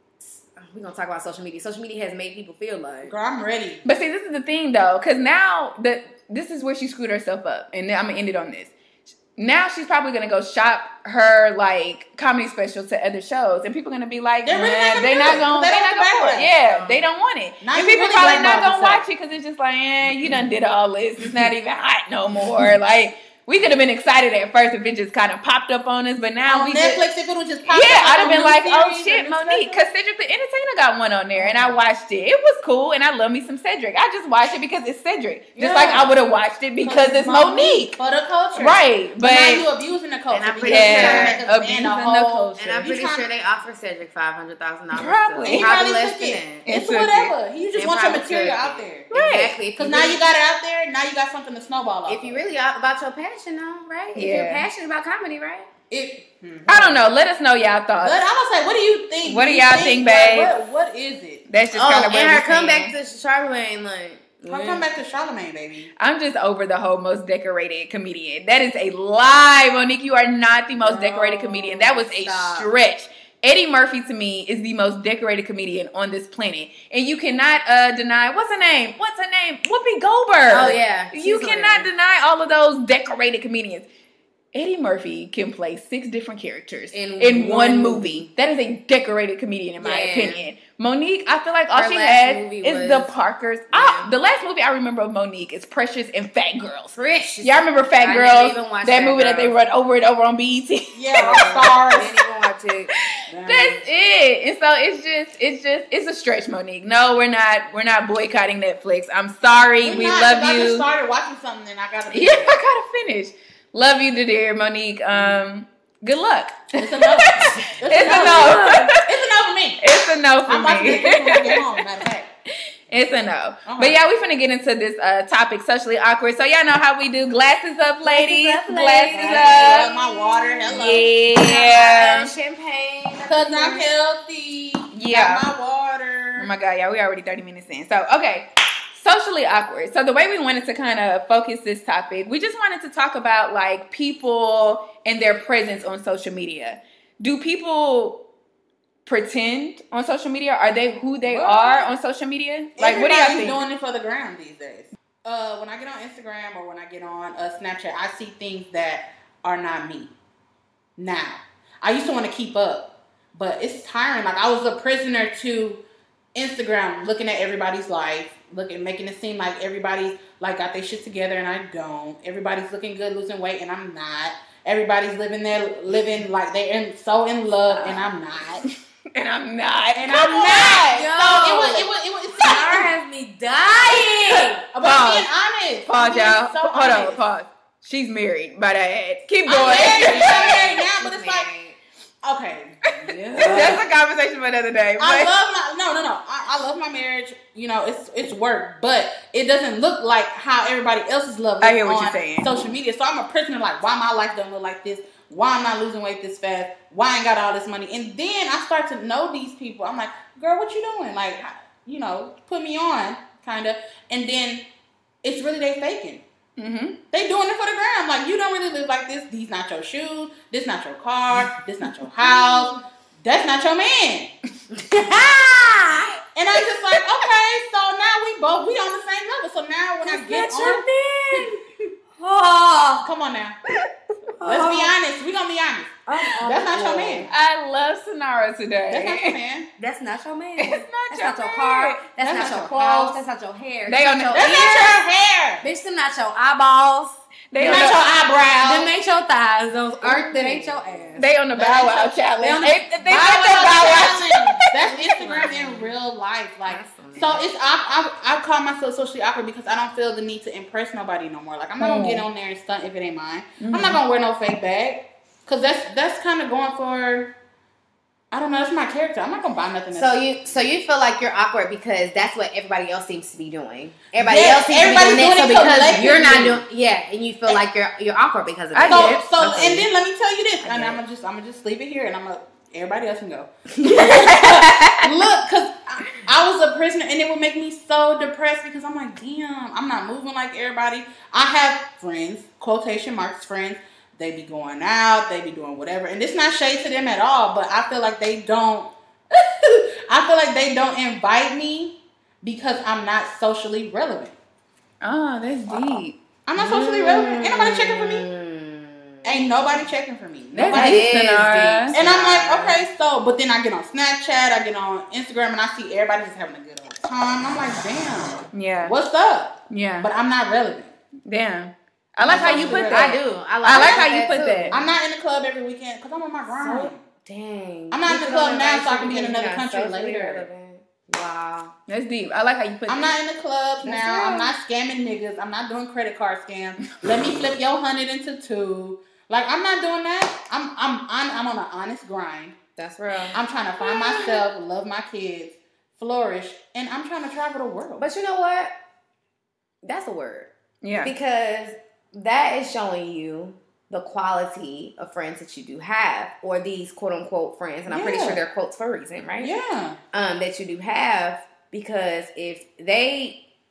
We're gonna talk about social media. Social media has made people feel like. Girl, I'm ready. But see, this is the thing though, because now the this is where she screwed herself up, and then I'm gonna end it on this. Now she's probably gonna go shop her like comedy special to other shows, and people are gonna be like, They're really not nah, gonna they're do not it, gonna, they they're don't not have gonna the for it. background. Yeah, they don't want it, Now and you people really probably not blackballed gonna watch yourself. it because it's just like, eh, you done did all this. It's not even hot no more. Like. We could have been excited at first if it just kind of popped up on us, but now On we Netflix, just, if it was just yeah, popped up I'd have on been new like, oh series shit, or new Monique, special. because Cedric the Entertainer got one on there, and I watched it. It was cool, and I love me some Cedric. I just watched it because it's Cedric, just Yeah. like I would have watched it because it's Monique, for the culture, right? But But now you abusing the culture. And I'm because pretty you're sure trying to make us abusing stand a the whole- culture. And I'm You pretty trying sure to- they offer Cedric five hundred thousand dollars. Probably. He Probably probably less took than it. that. It's It took whatever. You just And want your probably material took out it. there. Right. Exactly. If Because you now really- you got it out there. Now you got something to snowball off. If you really are about your passion, though, right? If Yeah. you're passionate about comedy, right? it, I don't know. Let us know y'all But I'm thoughts. gonna say, what do you think? What do You y'all think, like, babe? what, what is it? That's just Oh, kind of and where her we comeback stand. to Charlamagne, like, Come, come back to Charlamagne, baby. I'm just over the whole most decorated comedian. That is a lie, Monique. You are not the most Girl, decorated comedian. That was a stop. stretch. Eddie Murphy, to me, is the most decorated comedian on this planet. And you cannot uh, deny, what's her name? What's her name? Whoopi Goldberg. Oh, yeah. You She's cannot hilarious. deny all of those decorated comedians. Eddie Murphy can play six different characters In in, one one movie. movie. That is a decorated comedian, in my Yeah. opinion. Monique, I feel like all Her she last has movie is was- the Parkers. Yeah. Ah, the last movie I remember of Monique is Precious and Fat Girls. Precious. Y'all remember Fat I Girls? didn't even watch that Fat movie that they Girls. run over and over on B E T. Yeah, rock stars. Didn't even watch it. That's it. And so it's just, it's just, it's a stretch, Monique. No, we're not, we're not boycotting Netflix. I'm sorry. We're we not, love 'cause I just you. started watching something and I gotta be Yeah, I gotta finish. Love you, dear Monique. Um, good luck. It's a no. It's, It's a no. It's a no for me. It's a no for I'm about to me. get this when I get home, matter of fact. It's a no. Uh-huh. But yeah, we finna get into this uh, topic, socially awkward. So y'all know how we do. Glasses up, ladies. up, Glasses ladies. Love up. my water. Hello. Yeah. Champagne. Cause I'm healthy. Yeah. Got my water. Oh my God, yeah, we already thirty minutes in. So, okay. Socially awkward. So the way we wanted to kind of focus this topic, we just wanted to talk about like people and their presence on social media. Do people pretend on social media? Are they who they Well, are on social media? Like, what do y'all Everybody's think? doing it for the gram these days. Uh, when I get on Instagram or when I get on uh, Snapchat, I see things that are not me. Now, I used to want to keep up, but it's tiring. Like, I was a prisoner to Instagram, looking at everybody's life, looking, making it seem like everybody's like got their shit together and I don't. Everybody's looking good, losing weight, and I'm not. Everybody's living their living like they're in, so in love, and I'm not. And I'm not. And Come I'm not. on. Yo. So it was, it was, it was. It Star has me dying. But Pause. I'm being honest. Pause, I'm being y'all. so Hold honest. on, pause. She's married, by that. Keep I'm going. married, I'm married now, but it's like, okay. That's a conversation for another day. I but- love my no no no. I, I love my marriage. You know, it's it's work, but it doesn't look like how everybody else's love. I hear what on you're saying. Social media. So I'm a prisoner. Like, why my life don't look like this? Why I'm not losing weight this fast? Why I ain't got all this money? And then I start to know these people. I'm like, girl, what you doing? Like, you know, put me on, kind of. And then it's really they faking. Mm-hmm. They doing it for the gram. Like, you don't really live like this. These not your shoes. This not your car. This not your house. That's not your man. And I'm just like, okay, so now we both, we on the same level. So now when I get on, Oh, come on now. Let's be honest. We gonna be honest. That's not your man. I love Sonara today. That's not your man. That's not your man. It's not That's your not your man. car. That's, That's not, not your your clothes. house. That's not your hair. They That's on not the- your That's not ears. your hair. Bitch, them not your eyeballs. They That's on not the, your eyebrows. Them ain't your thighs. Those aren't. That ain't your ass. they on the That Bow ain't Wow your- challenge. they on the They, they, they Bow got that Wow Bow Wow challenge. That's Instagram in real life. Like, so it's I, I I call myself socially awkward because I don't feel the need to impress nobody no more. Like, I'm not gonna get on there and stunt if it ain't mine. I'm not gonna wear no fake bag because that's that's kind of going for. I don't know. That's my character. I'm not gonna buy nothing. So you, so you feel like you're awkward because that's what everybody else seems to be doing. Everybody Yeah, else seems everybody's to be doing doing it. it So because you're not collectively. doing, yeah, and you feel like you're you're awkward because of I it. So, get it. so Okay. and then let me tell you this, I and get I'm it. gonna just I'm gonna just leave it here, and I'm gonna everybody else can go. Look, cause I, I was a prisoner, and it would make me so depressed because I'm like, damn, I'm not moving like everybody. I have friends, quotation marks, friends. They be going out, they be doing whatever, and it's not shade to them at all. But I feel like they don't. I feel like they don't invite me because I'm not socially relevant. Oh, that's deep. I'm not socially relevant. Ain't nobody checking for me. Ain't nobody checking for me. That's Nobody. deep, is Sonara. deep. And I'm like, okay, so, but then I get on Snapchat, I get on Instagram, and I see everybody just having a good old time. I'm like, damn, Yeah. what's up? Yeah. But I'm not relevant. Damn. I like how you put I that. I do. I like, I like how you that put too. that. I'm not in the club every weekend because I'm on my grind. So, dang. I'm not in the People club don't now, invite so I you can be in because another you're not country socially later. relevant. Wow. That's deep. I like how you put I'm that. not in the clubs That's now. real. I'm not scamming niggas. I'm not doing credit card scams. Let me flip your hundred into two. Like, I'm not doing that. I'm I'm I'm, I'm on an honest grind. That's real. I'm trying to find myself, love my kids, flourish, and I'm trying to travel the world. But you know what? That's a word. Yeah. Because that is showing you the quality of friends that you do have, or these quote unquote friends, and I'm pretty Yeah. sure they're quotes for a reason, right? Yeah. Um, that you do have, because if they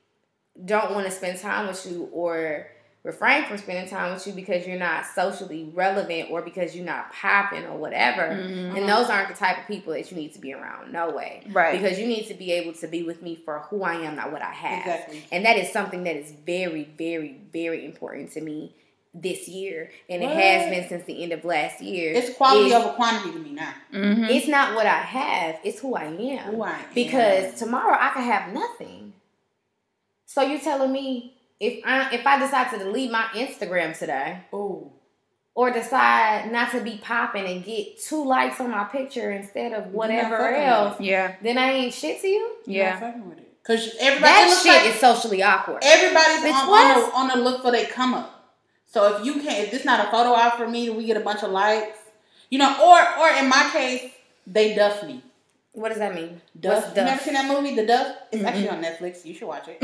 don't want to spend time with you or refrain from spending time with you because you're not socially relevant or because you're not popping or whatever. Mm-hmm. And those aren't the type of people that you need to be around. No way. Right. Because you need to be able to be with me for who I am, not what I have. Exactly. And that is something that is very, very, very important to me this year. And what? It has been since the end of last year. It's quality it's, over quantity to me now. Mm-hmm. It's not what I have. It's who I am. Who I am. Because tomorrow I could have nothing. So you're telling me if I if I decide to delete my Instagram today, ooh, or decide not to be popping and get two likes on my picture instead of whatever else, yeah, then I ain't shit to you. Yeah, because everybody that shit like, is socially awkward. Everybody's on, on, the, on the look for they come up. So if you can't, if this not a photo out for me, we get a bunch of likes, you know, or or in my case, they duff me. What does that mean? Duff. Duff? You never seen that movie, The Duff? It's mm-hmm. actually on Netflix. You should watch it. Okay.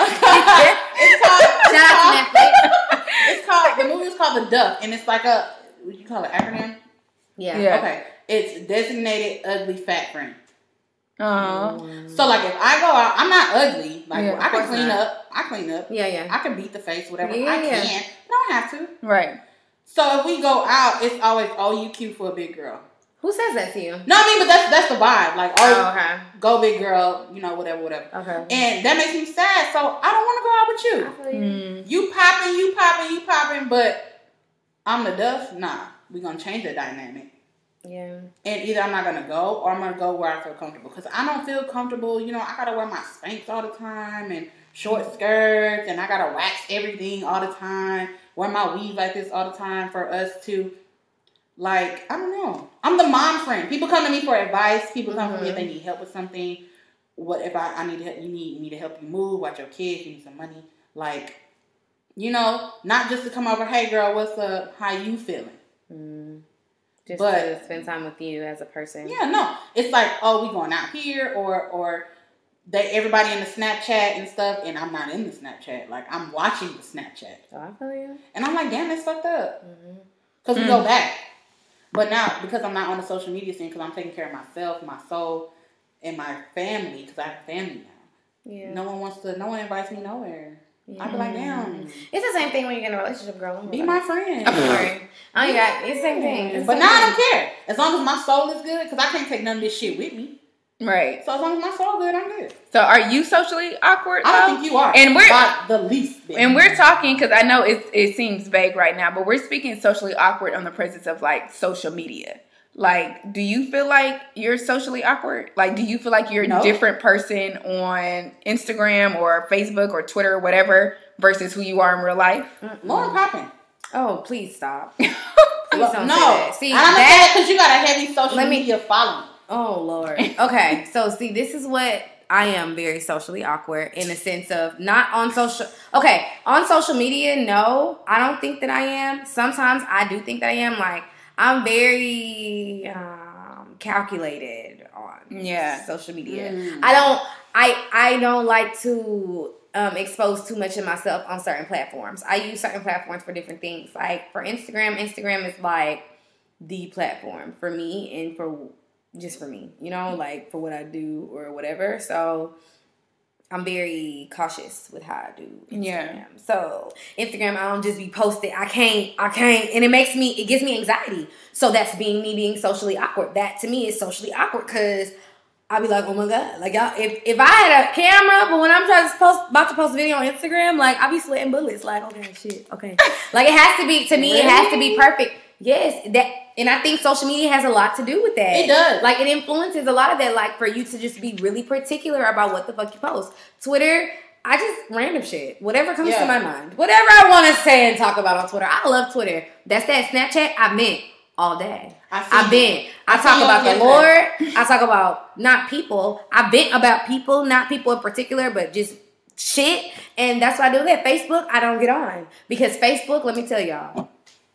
It's called. Shout out to Netflix. It's called. The movie is called The Duff, and it's like a. What you call it? Acronym? Yeah. yeah. Okay. It's designated ugly fat friend. Uh-huh. So like if I go out, I'm not ugly. Like yeah, I can clean not. up. I clean up. Yeah, yeah. I can beat the face, whatever. Yeah, I yeah. can. But I don't have to. Right. So if we go out, it's always, oh, you cute for a big girl. Who says that to you? No, I mean, but that's that's the vibe. Like, oh, oh okay. go big girl, you know, whatever, whatever. Okay. And that makes me sad. So I don't want to go out with you. Mm. You popping, you popping, you popping, but I'm the duff. Nah, we're gonna change the dynamic. Yeah. And either I'm not gonna go or I'm gonna go where I feel comfortable. Cause I don't feel comfortable. You know, I gotta wear my Spanx all the time and short skirts, and I gotta wax everything all the time. Wear my weave like this all the time for us to. Like, I don't know. I'm the mom friend. People come to me for advice. People come mm-hmm. to me if they need help with something. What if I, I need help? You need me to help you move, watch your kids, you need some money. Like, you know, not just to come over, hey girl, what's up? How you feeling? Mm. Just but, to spend time with you as a person. Yeah, no. It's like, oh, we going out here or or they everybody in the Snapchat and stuff, and I'm not in the Snapchat. Like, I'm watching the Snapchat. Oh, I feel you. And I'm like, damn, that's fucked up. Mm-hmm. Because mm-hmm. we go back. But now, because I'm not on the social media scene, because I'm taking care of myself, my soul, and my family, because I have a family now. Yeah. No one wants to, no one invites me nowhere. Yeah. I'd be like, damn. It's the same thing when you get in a relationship, girl. Be my friend. I'm sorry. I ain't got, it's the same thing. It's but same now thing. I don't care. As long as my soul is good, because I can't take none of this shit with me. Right. So as long as my soul good, I'm good. So are you socially awkward? I don't though? think you are. And we're not the least bit. And we're talking because I know it it seems vague right now, but we're speaking socially awkward on the presence of like social media. Like, do you feel like you're socially awkward? Like, do you feel like you're no. a different person on Instagram or Facebook or Twitter or whatever versus who you are in real life? Lauren popping. Oh, please stop. Please Look, don't no. say that. See, and I'm that because you got a heavy social let me, media following. Oh, Lord. Okay, so see, this is what I am very socially awkward in the sense of not on social. Okay, on social media, no, I don't think that I am. Sometimes I do think that I am. Like, I'm very um, calculated on yeah. social media. Mm. I don't. I I don't like to um, expose too much of myself on certain platforms. I use certain platforms for different things. Like for Instagram, Instagram is like the platform for me and for just for me. You know, like for what I do or whatever. So I'm very cautious with how I do Instagram. Yeah. So Instagram, I don't just be posted. I can't, I can't, and it makes me, it gives me anxiety. So that's being me being socially awkward. That to me is socially awkward because I'll be like, oh my God. Like, y'all, if, if I had a camera, but when I'm trying to post, about to post a video on Instagram, like, I'll be sweating bullets. Like, okay, shit, okay. Like, it has to be, to me, really? It has to be perfect. Yes, that, and I think social media has a lot to do with that. It does. Like, it influences a lot of that, like, for you to just be really particular about what the fuck you post. Twitter, I just, random shit. Whatever comes yeah. to my mind. Whatever I want to say and talk about on Twitter. I love Twitter. That's that Snapchat I've been all day. I've been. I, I talk about the Lord. I talk about not people. I vent about people, not people in particular, but just shit. And that's why I do that. Facebook, I don't get on. Because Facebook, let me tell y'all.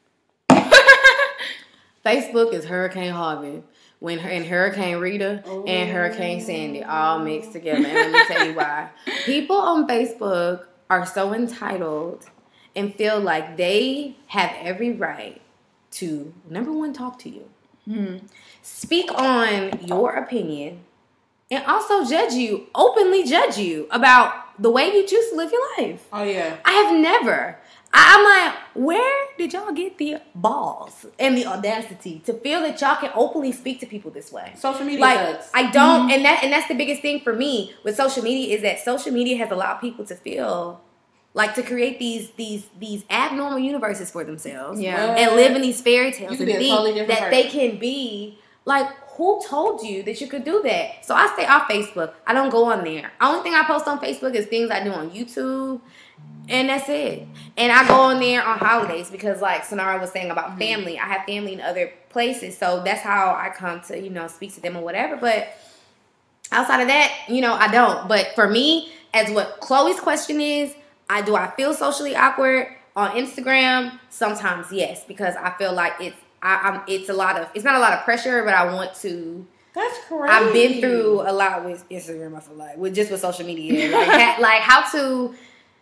Facebook is Hurricane Harvey when and Hurricane Rita oh. and Hurricane Sandy all mixed together. And let me tell you why. People on Facebook are so entitled and feel like they have every right to, number one, talk to you. Hmm. Speak on your opinion and also judge you, openly judge you about the way you choose to live your life. Oh yeah. I have never. I, I'm like, where did y'all get the balls and the audacity to feel that y'all can openly speak to people this way? Social media like, sucks. I don't, mm-hmm. and that and that's the biggest thing for me with social media is that social media has allowed people to feel like to create these these these abnormal universes for themselves, yeah, and live in these fairy tales and think totally that person. they can be like. Who told you that you could do that? So I stay off Facebook. I don't go on there. Only thing I post on Facebook is things I do on YouTube. And that's it. And I go on there on holidays because like Sonara was saying about family. I have family in other places. So that's how I come to, you know, speak to them or whatever. But outside of that, you know, I don't. But for me, as what Chloe's question is, I do I feel socially awkward on Instagram? Sometimes yes, because I feel like it's I, I'm, it's a lot of, it's not a lot of pressure, but I want to. That's crazy. I've been through a lot with Instagram, I feel like, with just with social media. Like, ha, like how to,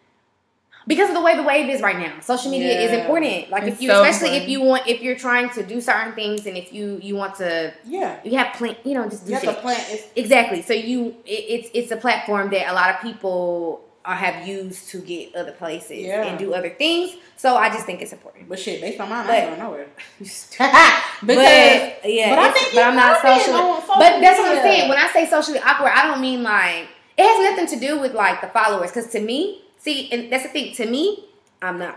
because of the way the wave is right now, social media yeah. is important. Like it's if you, so especially important. if you want, if you're trying to do certain things and if you, you want to, yeah, you have plan, you know, just do you shit. have to plan. It's- exactly. So you, it, it's, it's a platform that a lot of people are, have used to get other places yeah. and do other things. So I just think it's important. But shit, based on mine, but, I ain't going nowhere. because but, yeah, but I think but I'm not socially. social But that's what I'm media. saying. When I say socially awkward, I don't mean like it has nothing to do with like the followers. Because to me, see, and that's the thing. To me, I'm not.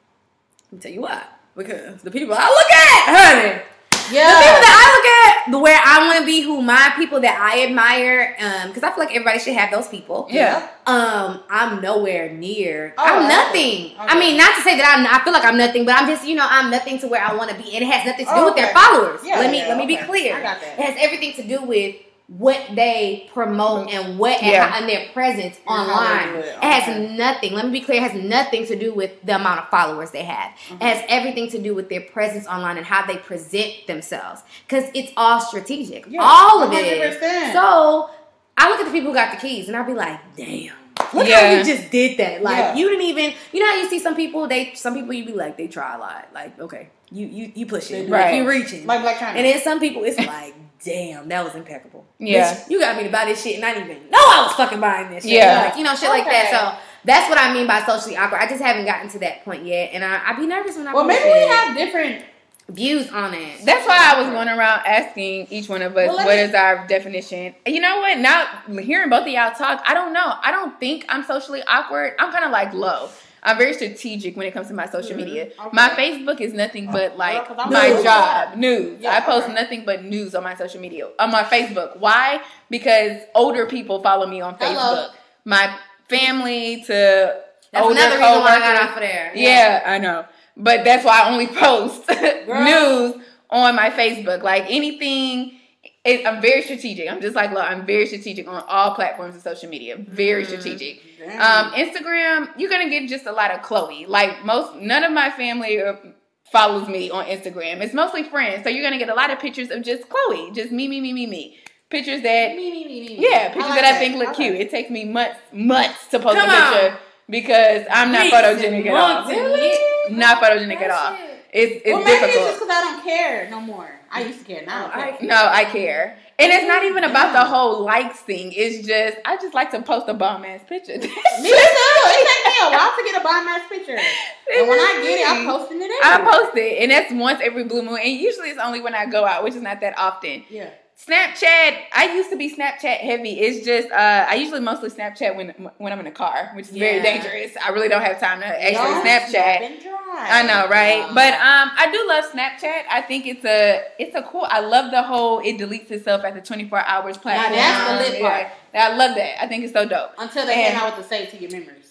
Let me tell you why. Because the people I look at, honey. Yeah. The people that I look at, the where I want to be, who my people that I admire, um, because I feel like everybody should have those people. Yeah. Um, I'm nowhere near. Oh, I'm okay. nothing. Okay. I mean, not to say that I'm. I feel like I'm nothing, but I'm just, you know, I'm nothing to where I want to be, and it has nothing to do Oh, with okay. their followers. Yeah, let me yeah, let me okay. be clear. I got that. It has everything to do with what they promote and what and, Yeah. how, and their presence And how they online. do It, it. has Okay. nothing. Let me be clear. It has nothing to do with the amount of followers they have. Mm-hmm. It has everything to do with their presence online and how they present themselves. Because it's all strategic. Yeah, all of one hundred it. percent. So I look at the people who got the keys and I'll be like, damn. Look Yeah. how you just did that. Like Yeah. you didn't even. You know how you see some people. They some people you be like they try a lot. Like okay, you you you push it. Right. Like, you reaching. Like Black China. And then some people it's like, damn, that was impeccable. Yeah. Bitch, you got me to buy this shit and I didn't even know I was fucking buying this shit. Yeah. Like, you know, shit like Okay. that. So that's what I mean by socially awkward. I just haven't gotten to that point yet. And I, I'd be nervous when I well, post maybe we it. have different. views on it. That's why I was going around asking each one of us Well, let what me- is our definition. And you know what? Now hearing both of y'all talk, I don't know. I don't think I'm socially awkward. I'm kind of like low. I'm very strategic when it comes to my social media. Okay. My Facebook is nothing but like 'cause I'm my news. job, news. Yeah, I post okay. nothing but news on my social media, on my Facebook. Why? Because older people follow me on Facebook. Hello. My family to That's older another reason why I got coworkers. off of there. Yeah, I know. But that's why I only post Girl. news on my Facebook. Like anything, it, I'm very strategic. I'm just like, look, I'm very strategic on all platforms of social media. Very strategic. Damn. Um, Instagram, you're gonna get just a lot of Chloe. Like most, none of my family uh, follows me on Instagram. It's mostly friends, so you're gonna get a lot of pictures of just Chloe, just me, me, me, me, me. Pictures that, Me, me, me, me. yeah, pictures like that I think look Okay. cute. It takes me months, months to post Come a picture on. because I'm not Weeks photogenic and at all. months and years. Not photogenic at all. That shit. It's it's Well, maybe it's difficult. just because I don't care no more. I used to care. Now I don't care. No, I care. And it's not even about the whole likes thing. It's just, I just like to post a bomb ass picture. Me too. It takes me a while to get a bomb ass picture. And when I get it, I'm posting it I everywhere. post it. And that's once every blue moon. And usually it's only when I go out, which is not that often. Yeah. Snapchat, I used to be Snapchat heavy. It's just, uh, I usually mostly Snapchat when when I'm in the car, which is very Yeah. dangerous. I really don't have time to actually Don't Snapchat. snap and drive. I know, right? But um, I do love Snapchat. I think it's a it's a cool. I love the whole it deletes itself after twenty-four hours platform. that's the lit part. Yeah, I love that. I think it's so dope. Until they And- came out with the save to your memories.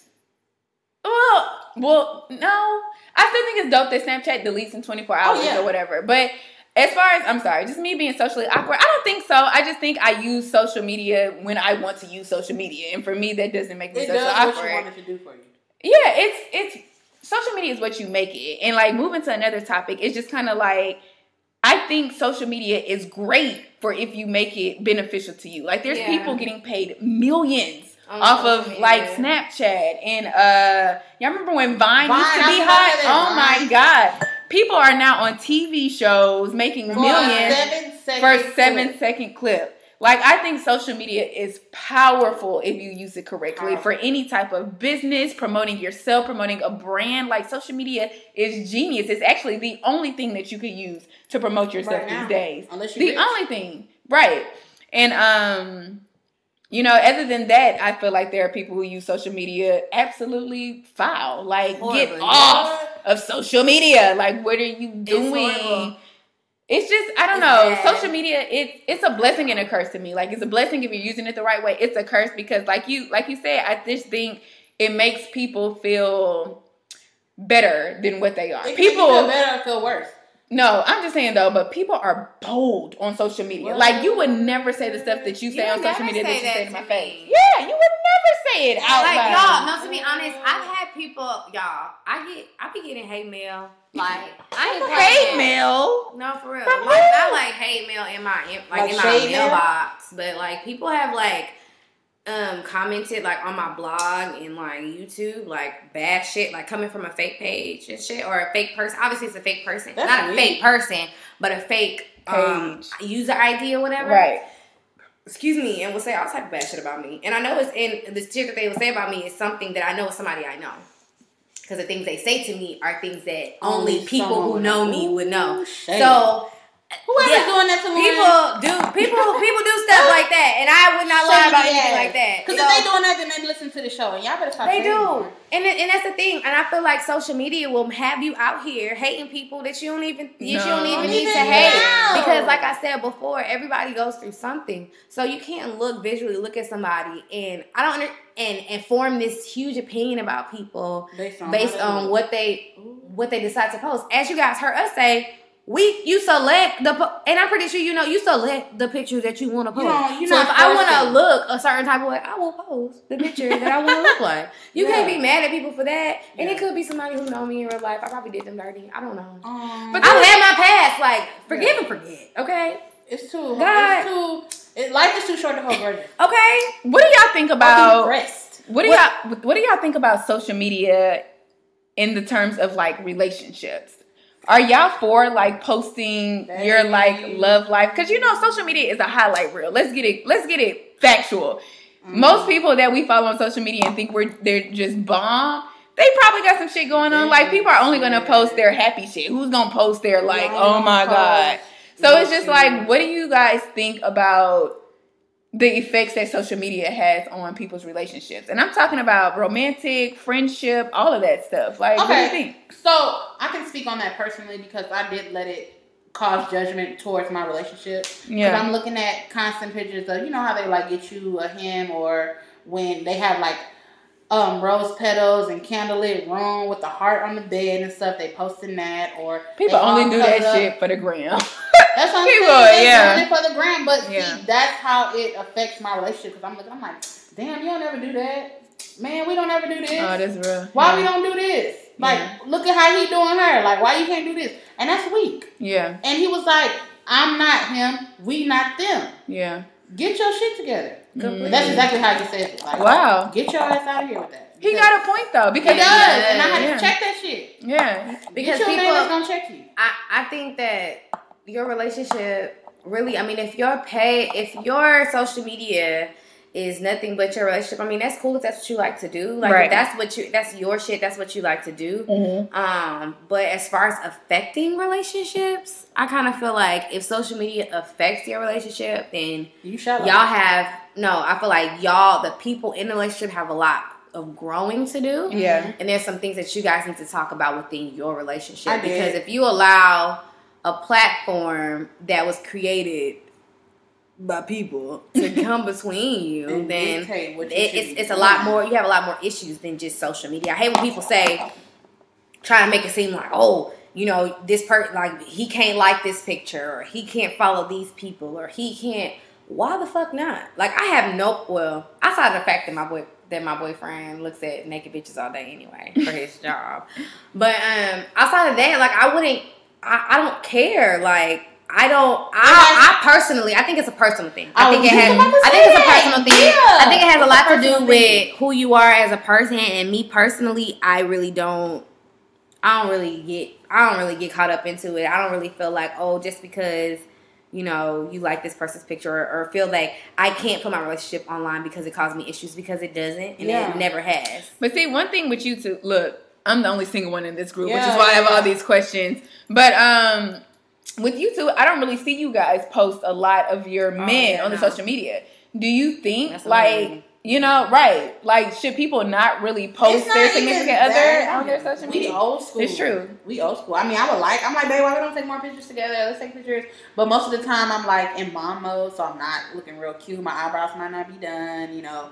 Well, well, no. I still think it's dope that Snapchat deletes in twenty-four hours yeah. or whatever. But as far as, I'm sorry, just me being socially awkward, I don't think so. I just think I use social media when I want to use social media. And for me, that doesn't make me It socially does awkward. what you want it to do for you. Yeah, it's it's social media is what you make it. And like moving to another topic, it's just kind of like I think social media is great for if you make it beneficial to you. Like there's Yeah. people getting paid millions On off social of media. like Snapchat and uh y'all remember when Vine, Vine, used to I be was hot? about to say Oh Vine. my god. People are now on T V shows making For millions a seven second for a seven clip. second clip. Like, I think social media is powerful if you use it correctly Powerful. for any type of business, promoting yourself, promoting a brand. Like, social media is genius. It's actually the only thing that you could use to promote yourself Right now, these days. unless you're the rich. only thing. Right. And, um... you know, other than that, I feel like there are people who use social media absolutely foul. Like, Horrible. get off of social media. Like, what are you doing? horrible. It's just, I don't It's know. bad. Social media, it, it's a blessing and a curse to me. Like, it's a blessing if you're using it the right way. It's a curse because, like you like you said, I just think it makes people feel better than what they are. It People feel better or feel worse. No, I'm just saying though, but people are bold on social media. Well, like, you would never say the stuff that you say You on would social never media that say you that say to my to face. me. Yeah, you would never say it out Like, loud. y'all, no, to be honest, I've had people, y'all, I get, I be getting hate mail. Like, I ain't Hate playing. mail. No, for real. From Like, who? not like hate mail in my, in, like, Like in my shade mail? mailbox, but like, people have like, um, commented like on my blog and like YouTube, like bad shit, like coming from a fake page and shit, or a fake person. Obviously, it's a fake person, That's not a weird. fake person, but a fake um, Page. user I D or whatever. Right. Excuse me, and will say all type of bad shit about me. And I know it's in the shit that they will say about me is something that I know is somebody I know. Because the things they say to me are things that only, Only people someone who would know know. me would know. Ooh, shade. So Whoever's yeah, doing that to Lauren, people do people people do stuff like that, and I would not lie about shady anything ass. like that. Because So, if they doing that, then they listen to the show, and y'all better stop. they saying do, more. and it- and that's the thing. And I feel like social media will have you out here hating people that you don't even that you don't No. even Don't need to even hate, know. because like I said before, everybody goes through something. So you can't look visually look at somebody and I don't under, and and form this huge opinion about people Based on based how they on look. what they what they decide to post. As you guys heard us say. We you select the po- and I'm pretty sure you know you select the pictures that you want to post. You don't- you're so not if I want to forcing. look a certain type of way, I will post the picture that I want to look like. You Yeah. can't be mad at people for that. And Yeah. it could be somebody who know me in real life. I probably did them dirty. I don't know. Um, But I've had my past. Like forgive Yeah. and forget. Okay. it's too. God. It's too. It, life is too short to hold grudges. Okay. What do y'all think about Rest. what do y'all what do y'all think about social media in the terms of like relationships? Are y'all for like posting your like love life? Because you know social media is a highlight reel. Let's get it. Let's get it factual. Mm-hmm. Most people that we follow on social media and think we're they're just bomb. They probably got some shit going on. Like people are only gonna post their happy shit. Who's gonna post their like, oh my god? So it's just like, what do you guys think about the effects that social media has on people's relationships? And I'm talking about romantic, friendship, all of that stuff. Like, what do you Okay, think? so I can speak on that personally because I did let it cause judgment towards my relationship. Because Yeah. I'm looking at constant pictures of, you know how they like get you a hymn, or when they have like um rose petals and candlelit room with the heart on the bed and stuff. They posting that, or People they all only do that cuddled up. shit for the gram. That's what I'm People, saying. They yeah. doing it for the gram, but Yeah. see, that's how it affects my relationship. Because I'm looking, I'm like, damn, you don't ever do that, man. We don't ever do this. Oh, that's real. Why yeah. we don't do this? Like, Yeah. look at how he doing her. Like, why you can't do this? And that's weak. Yeah, And he was like, I'm not him. We not them. yeah. Get your shit together. Mhm. That's exactly how he said it. Like, Wow. get your ass out of here with that. He Because got a point though, he because does, and I had yeah. to check that shit. Yeah, Because Get your man that's people, gonna check you. I, I think that your relationship really, I mean, if your pay, if your social media is nothing but your relationship, I mean, that's cool if that's what you like to do. Like, Right. if that's what you, that's your shit, that's what you like to do. Mhm. Um, but as far as affecting relationships, I kind of feel like if social media affects your relationship, then You shut up. y'all have, no, I feel like y'all, the people in the relationship have a lot of growing to do. yeah. And there's some things that you guys need to talk about within your relationship. I did. Because if you allow a platform that was created by people to come between you, And then dictate what you it, should it's be it's a doing. lot more. You have a lot more issues than just social media. I hate when people say, try to make it seem like, oh, you know, this person, like, he can't like this picture, or he can't follow these people, or he can't. Why the fuck not? Like, I have no, well, outside of the fact that my boy, that my boyfriend looks at naked bitches all day anyway for his job. But um, outside of that, like, I wouldn't, I, I don't care. Like, I don't, I, I personally, I think it's a personal thing. I I think was it just has, about to I say think it's a that. personal thing. Yeah, I think it has a it's a lot to personal do thing. with who you are as a person. And me personally, I really don't, I don't really get, I don't really get caught up into it. I don't really feel like, oh, just because you know, you like this person's picture, or, or feel like I can't put my relationship online because it caused me issues, because it doesn't, and yeah. it never has. But see, one thing with you two, look, I'm the only single one in this group, yeah, which is why yeah, I have yeah. all these questions. But um, with you two, I don't really see you guys post a lot of your men oh, yeah, on the no. social media. Do you think, That's like, amazing. you know, right, like, should people not really post their significant other on their social media? We old school. It's true. We old school. I mean, I would like, I'm like, babe, why we don't take more pictures together? Let's take pictures. But most of the time, I'm like in mom mode, so I'm not looking real cute. My eyebrows might not be done, you know.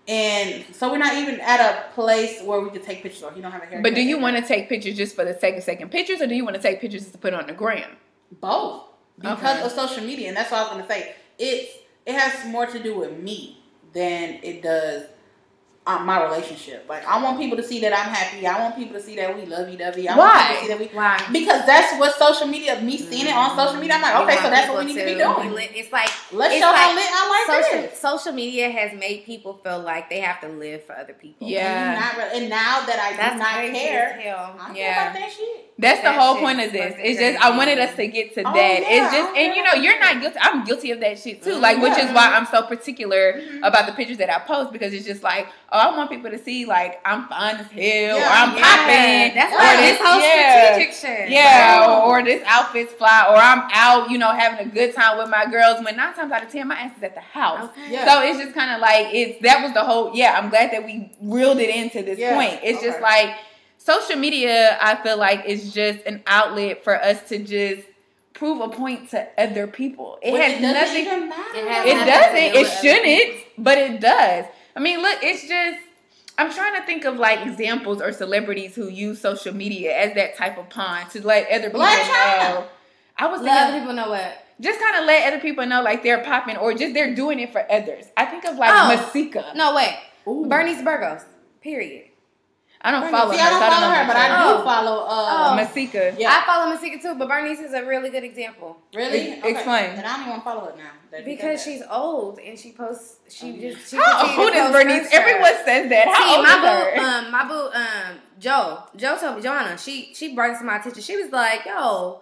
And so we're not even at a place where we could take pictures, or you don't have a haircut. But do you want to take pictures just for the sake of taking pictures, or do you want to take pictures to put on the gram? Both. Because okay. of social media. And that's what I was going to say. It's, it has more to do with me than it does um, my relationship. Like, I want people to see that I'm happy. I want people to see that we lovey-dovey. I Why? want people to see that we... Why? Because that's what social media, me seeing it on social media, I'm like, okay, so that's what we need to be doing. It's like... Let's it's show like how lit I like social, this. Social media has made people feel like they have to live for other people. Yeah. And, not, and now that I that's do not care, hell. I yeah. care about that shit. That's that the whole point of this. It's just, I wanted us to get to that. Oh, yeah, it's just, and you know, you're not guilty. I'm guilty of that shit too. Like, which is why I'm so particular mm-hmm. about the pictures that I post, because it's just like, oh, I want people to see, like, I'm fine as hell, yeah, or I'm yeah. popping. That's or why this whole yeah, strategic shit. Yeah, or, or this outfit's fly, or I'm out, you know, having a good time with my girls, when nine times out of ten, my ass is at the house. Okay. Yeah. So it's just kind of like, it's, that was the whole, yeah, I'm glad that we reeled it into this yeah. point. It's okay. just like, social media, I feel like, is just an outlet for us to just prove a point to other people. It Which has it nothing. Even matter. It, has it nothing doesn't. to do It with shouldn't, but it does. I mean, look, it's just. I'm trying to think of like examples or celebrities who use social media as that type of pond to let other people Black China. know. I was Let other thinking, people know what. just kind of let other people know like they're popping, or just they're doing it for others. I think of like Oh. Masika. No, wait. Ooh. Bernice Burgos. Period. I don't Bernice. follow See, her. I don't so follow know her, but I do Oh. follow uh, Oh. Masika. Yeah. I follow Masika too, but Bernice is a really good example. Really? Ex- explain. Then I don't even want to follow her now. That- Because that. she's old and she posts. She just. She How continues old to is post Bernice? her Everyone stuff. says that. How See, old my is her? boo, um, my boo, um, Joe, Joe told me, Joanna, she she brought this to my attention. She was like, "Yo,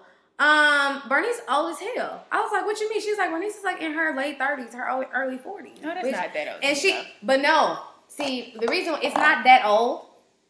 um, Bernice old as hell." I was like, "What you mean?" She was like, "Bernice is like in her late thirties, her early, early forties." No, that's Which- not that old. And she, enough. but no, see, the reason it's not that old.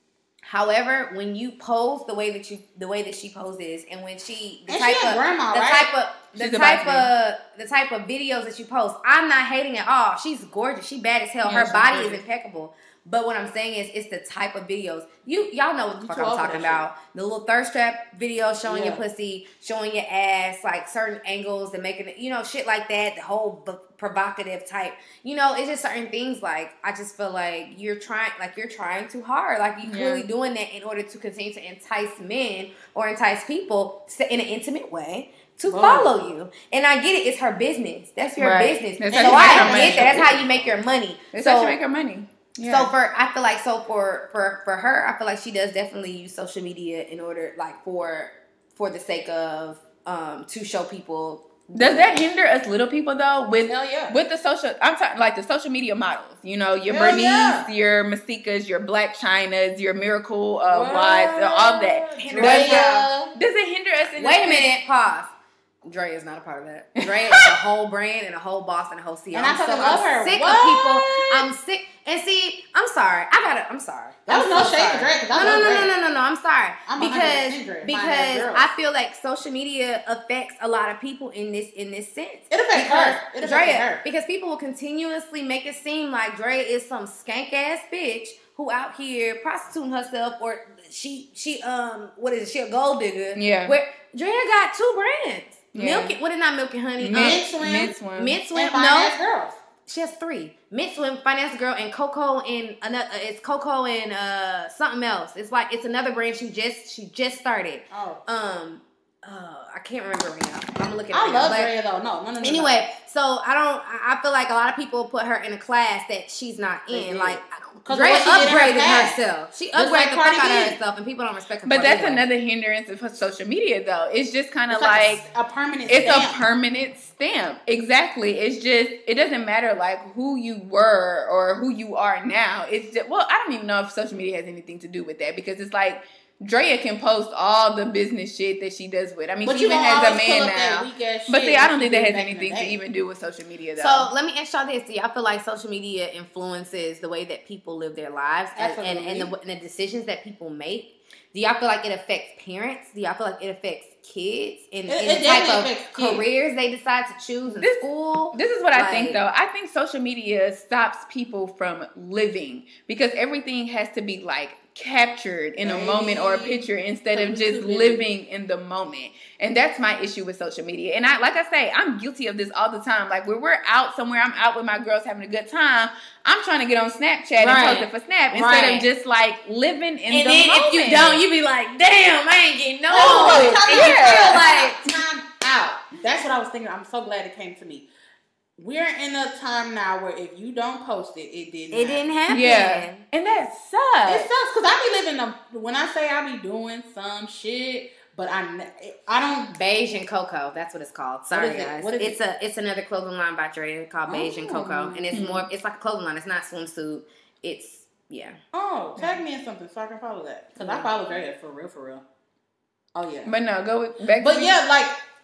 However, when you pose the way that you, the way that she poses, and when she, the And type she a of, grandma, the right? type of, the She's type about of, the type of videos that you post, I'm not hating at all. She's gorgeous. She bad as hell. Yeah, Her she's body gorgeous. is impeccable. But what I'm saying is, it's the type of videos. You y'all know what the You fuck too I'm old for talking that about. The little thirst trap video showing your Yeah. pussy, showing your ass, like certain angles and making it, you know, shit like that. The whole b- provocative type. You know, it's just certain things. Like I just feel like you're trying, like you're trying too hard. Like you're Yeah. really doing that in order to continue to entice men or entice people in an intimate way to Whoa. follow you. And I get it. It's her business. That's your Right. business. That's so how you make your I money. get that. That's how you make your money. That's so how she make her money. Yeah. so for I feel like so for for for her, I feel like she does definitely use social media in order like for for the sake of um to show people. Does that hinder us little people though? With Hell yeah. with the social, I'm talking like the social media models. You know, your Hell Bernice, yeah. your Masikas, your Black Chinas, your Miracle uh, What? Wives, all that. Hinder Does, us Drea. does it hinder us? In Wait a the- minute, pause. Dre is not a part of that. Dre is a whole brand and a whole boss and a whole C E O. And I I'm, fucking so, love I'm her. sick What? of people. I'm sick. And see, I'm sorry. I gotta. I'm sorry. That was I'm no so shade sorry. to Dre, 'cause I No, no, love no, Dre. no, no, no, no. I'm sorry I'm because one hundred percent Dre. Fine because ass girl. I feel like social media affects a lot of people in this in this sense. It affects because her. It affects Dre, her. because people will continuously make it seem like Dre is some skank ass bitch who out here prostituting herself, or she she um what is it? She a gold digger. Yeah. Where Dre got two brands. Yeah. Milk it. What is not Milk and Honey? Mint Um, Swim. Mint Swim. Mint Swim. And fine No, ass girls. she has three. Mint Swim, Finance Girl, and Coco and another. Uh, it's Coco and uh something else. It's like it's another brand she just she just started. Oh. Um, uh, I can't remember right now. I'm gonna look at it. I right love now, but- Drea though. No, no, no, no. Anyway, so I don't. I I feel like a lot of people put her in a class that she's not They in. do. Like, 'Cause Dre of what she did in her upgraded past. herself. She Just upgraded like the Cardi fuck out of B. herself, and people don't respect her. But for that's it. another hindrance of social media, though. It's just kind of It's like, like, a, a permanent it's stamp. a permanent stamp. Exactly. It's just it doesn't matter like who you were or who you are now. It's just well, I don't even know if social media has anything to do with that because it's like Drea can post all the business shit that she does with. I mean, but she you even has a man now. But see, I don't think that has anything anything to even do with social media, though. So let me ask y'all this: do y'all feel like social media influences the way that people live their lives and, and, and, the, and the decisions that people make? Do y'all feel like it affects parents? Do y'all feel like it affects kids and, it, and it the type of kids. careers they decide to choose in this, school? This is what like, I think, though. I think social media stops people from living because everything has to be like captured in a moment or a picture instead of just living in the moment. And that's my issue with social media. And I, like I say, I'm guilty of this all the time. Like when we're out somewhere, I'm out with my girls having a good time, I'm trying to get on Snapchat right. and post it for Snap instead right. of just like living in and the then moment. If you don't, you be like, damn, I ain't getting no. no and you feel like time out. That's what I was thinking. I'm so glad it came to me. We're in a time now where if you don't post it, it didn't. It happen. didn't happen. Yeah, and that sucks. It sucks because I be living the. When I say I be doing some shit, but I, I don't. Beige and Cocoa. That's what it's called. Sorry, what is guys. It? What is it's it? a. It's another clothing line by Dre called Beige oh. and Cocoa, and it's mm-hmm. more. It's like a clothing line. It's not swimsuit. It's yeah. Oh, tag me in something so I can follow that because mm-hmm. I follow Dre for real, for real. Oh yeah. But no, go with, back. But to yeah, like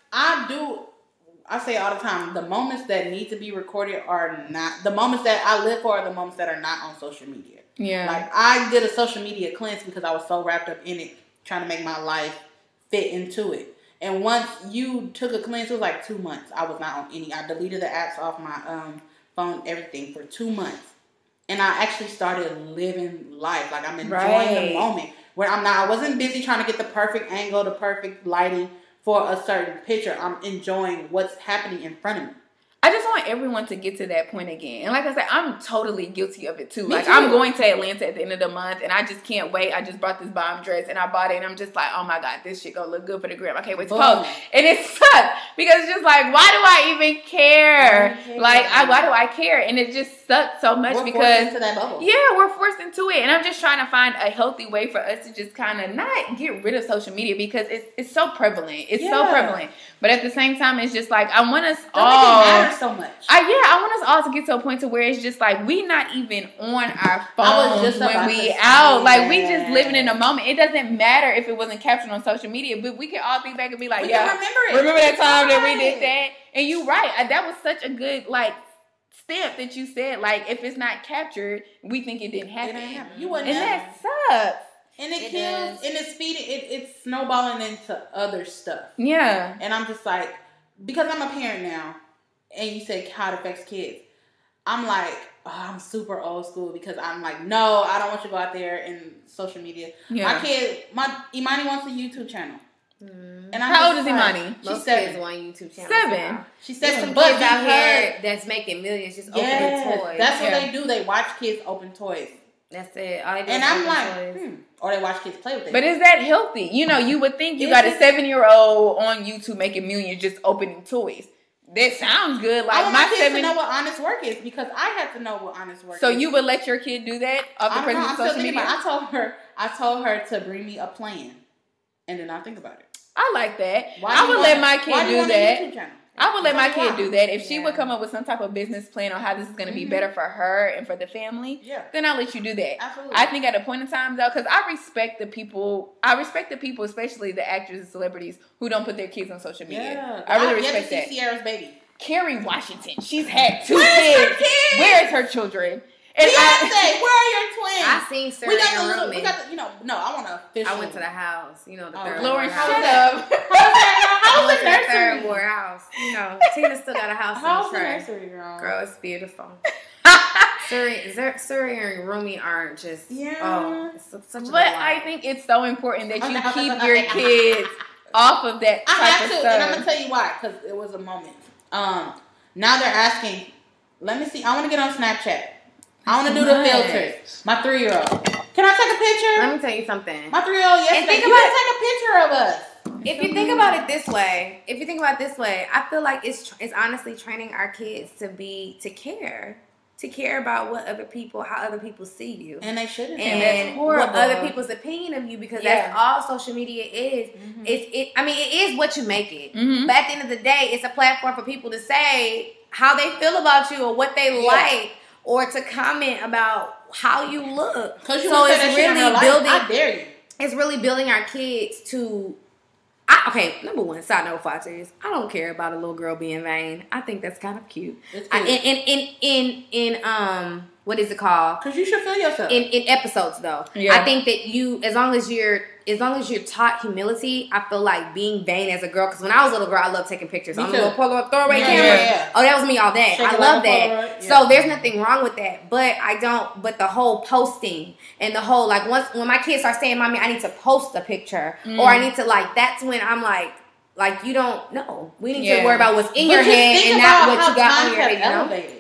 I do. I say all the time, the moments that need to be recorded are not, the moments that I live for are the moments that are not on social media. Yeah. Like, I did a social media cleanse because I was so wrapped up in it, trying to make my life fit into it. And once you took a cleanse, it was like two months. I was not on any, I deleted the apps off my um, phone, everything, for two months. And I actually started living life. Like, I'm enjoying right. the moment. Where I'm not, I wasn't busy trying to get the perfect angle, the perfect lighting for a certain picture. I'm enjoying what's happening in front of me. I just want everyone to get to that point again. And like I said, I'm totally guilty of it too. Me like too. I'm going to Atlanta at the end of the month and I just can't wait. I just bought this bomb dress and I bought it and I'm just like, oh my God, this shit gonna look good for the gram. I can't wait to Boom. post. And it sucks because it's just like, why do I even care? care. Like, I, why do I care? And it just sucks so much we're because forced into that bubble. Yeah, we're forced into it. And I'm just trying to find a healthy way for us to just kind of not get rid of social media because it's it's so prevalent. It's yeah. so prevalent. But at the same time, it's just like, I want us Don't all. Make it matter so much. I, yeah, I want us all to get to a point to where it's just like we not even on our phones when we out. Like we just living in a moment. It doesn't matter if it wasn't captured on social media, but we can all think back and be like, we yeah, remember it. Remember that time that we did that? And you right. I, that was such a good like stamp that you said. Like if it's not captured, we think it didn't happen. It didn't happen. You wouldn't and know. That sucks. And it, it kills, is. and it's feeding, it, it's snowballing into other stuff. Yeah. And I'm just like, because I'm a parent now, and you said how it affects kids. I'm like, oh, I'm super old school because I'm like, no, I don't want you to go out there in social media. Yeah. My kid, my Imani wants a YouTube channel. Mm. And I'm how old is Imani? She's Most seven. Kids want YouTube channel. Seven. She's seven. There's some but kids out here that's making millions just yes, opening toys. That's what yeah. they do. They watch kids open toys. That's it. All they do and is I'm open like, toys. hmm. Or they watch kids play with it. But is that healthy? You know, you would think you got a seven-year-old on YouTube making millions just opening toys. That sounds good. Like I want my, my kids seven... to know what honest work is because I had to know what honest work so is. So you would let your kid do that off the presence of social media? I told her, I told her to bring me a plan, and then I'll think about it. I like that. Why I would let my kid why do, do do that. I would let my kid why? do that. If she yeah. would come up with some type of business plan on how this is going to be mm-hmm. better for her and for the family, yeah. then I'll let you do that. Absolutely. I think at a point in time, though, because I respect the people, I respect the people, especially the actors and celebrities who don't put their kids on social media. Yeah. I really I respect get to that. see Sierra's baby. Kerry Washington, she's had two Where's kids. Her kids. Where's her children? And Beyonce, I, where are your twins? I seen Sarah we got the and little, Rumi. we got the, you know, no, I want to official. I went to the house, you know, the oh, third Lauren, house. shut up. How was that? How I was went the to the nursery? third ward house. You know, Tina still got a house How's in the the tray. nursery, girl? Girl, it's beautiful. Suri, Suri and Rumi aren't just, yeah. oh, it's such a But delight. I think it's so important that you keep your kids off of that I type have of to, stuff. and I'm going to tell you why, because it was a moment. Um, now they're asking, let me see, I want to get on Snapchat. I want to do the filters. My three-year-old. Can I take a picture? Let me tell you something. My three-year-old yesterday. And think you about, can take a picture of us. If you think about it this way, if you think about it this way, I feel like it's it's honestly training our kids to be to care, to care about what other people, how other people see you, and they shouldn't. and, and what other people's opinion of you, because yeah. that's all social media is. Mm-hmm. It's it. I mean, it is what you make it. Mm-hmm. But at the end of the day, it's a platform for people to say how they feel about you or what they yeah. like, or to comment about how you look. Because you so it's it's really building. I dare you. it's really building our kids to. I, okay, number one, side note, Fatis, I don't care about a little girl being vain. I think that's kind of cute. It's I, cute. in, in in in in um, what is it called? Because you should feel yourself. In in episodes though, Yeah. I think that you, as long as you're as long as you're taught humility, I feel like being vain as a girl. Because when I was a little girl, I loved taking pictures Me on the too. little Polaroid throwaway Yeah, camera. yeah, yeah. Oh, that was me all day. Shake I it love like a that. Polaroid, yeah. So there's nothing wrong with that. But I don't. But the whole posting and the whole like once when my kids start saying, "Mommy, I need to post a picture," Mm. or I need to like, that's when I'm like. Like, you don't know. We need Yeah. to worry about what's in But your just head think and about not what how you got times on your have head, you know? elevated.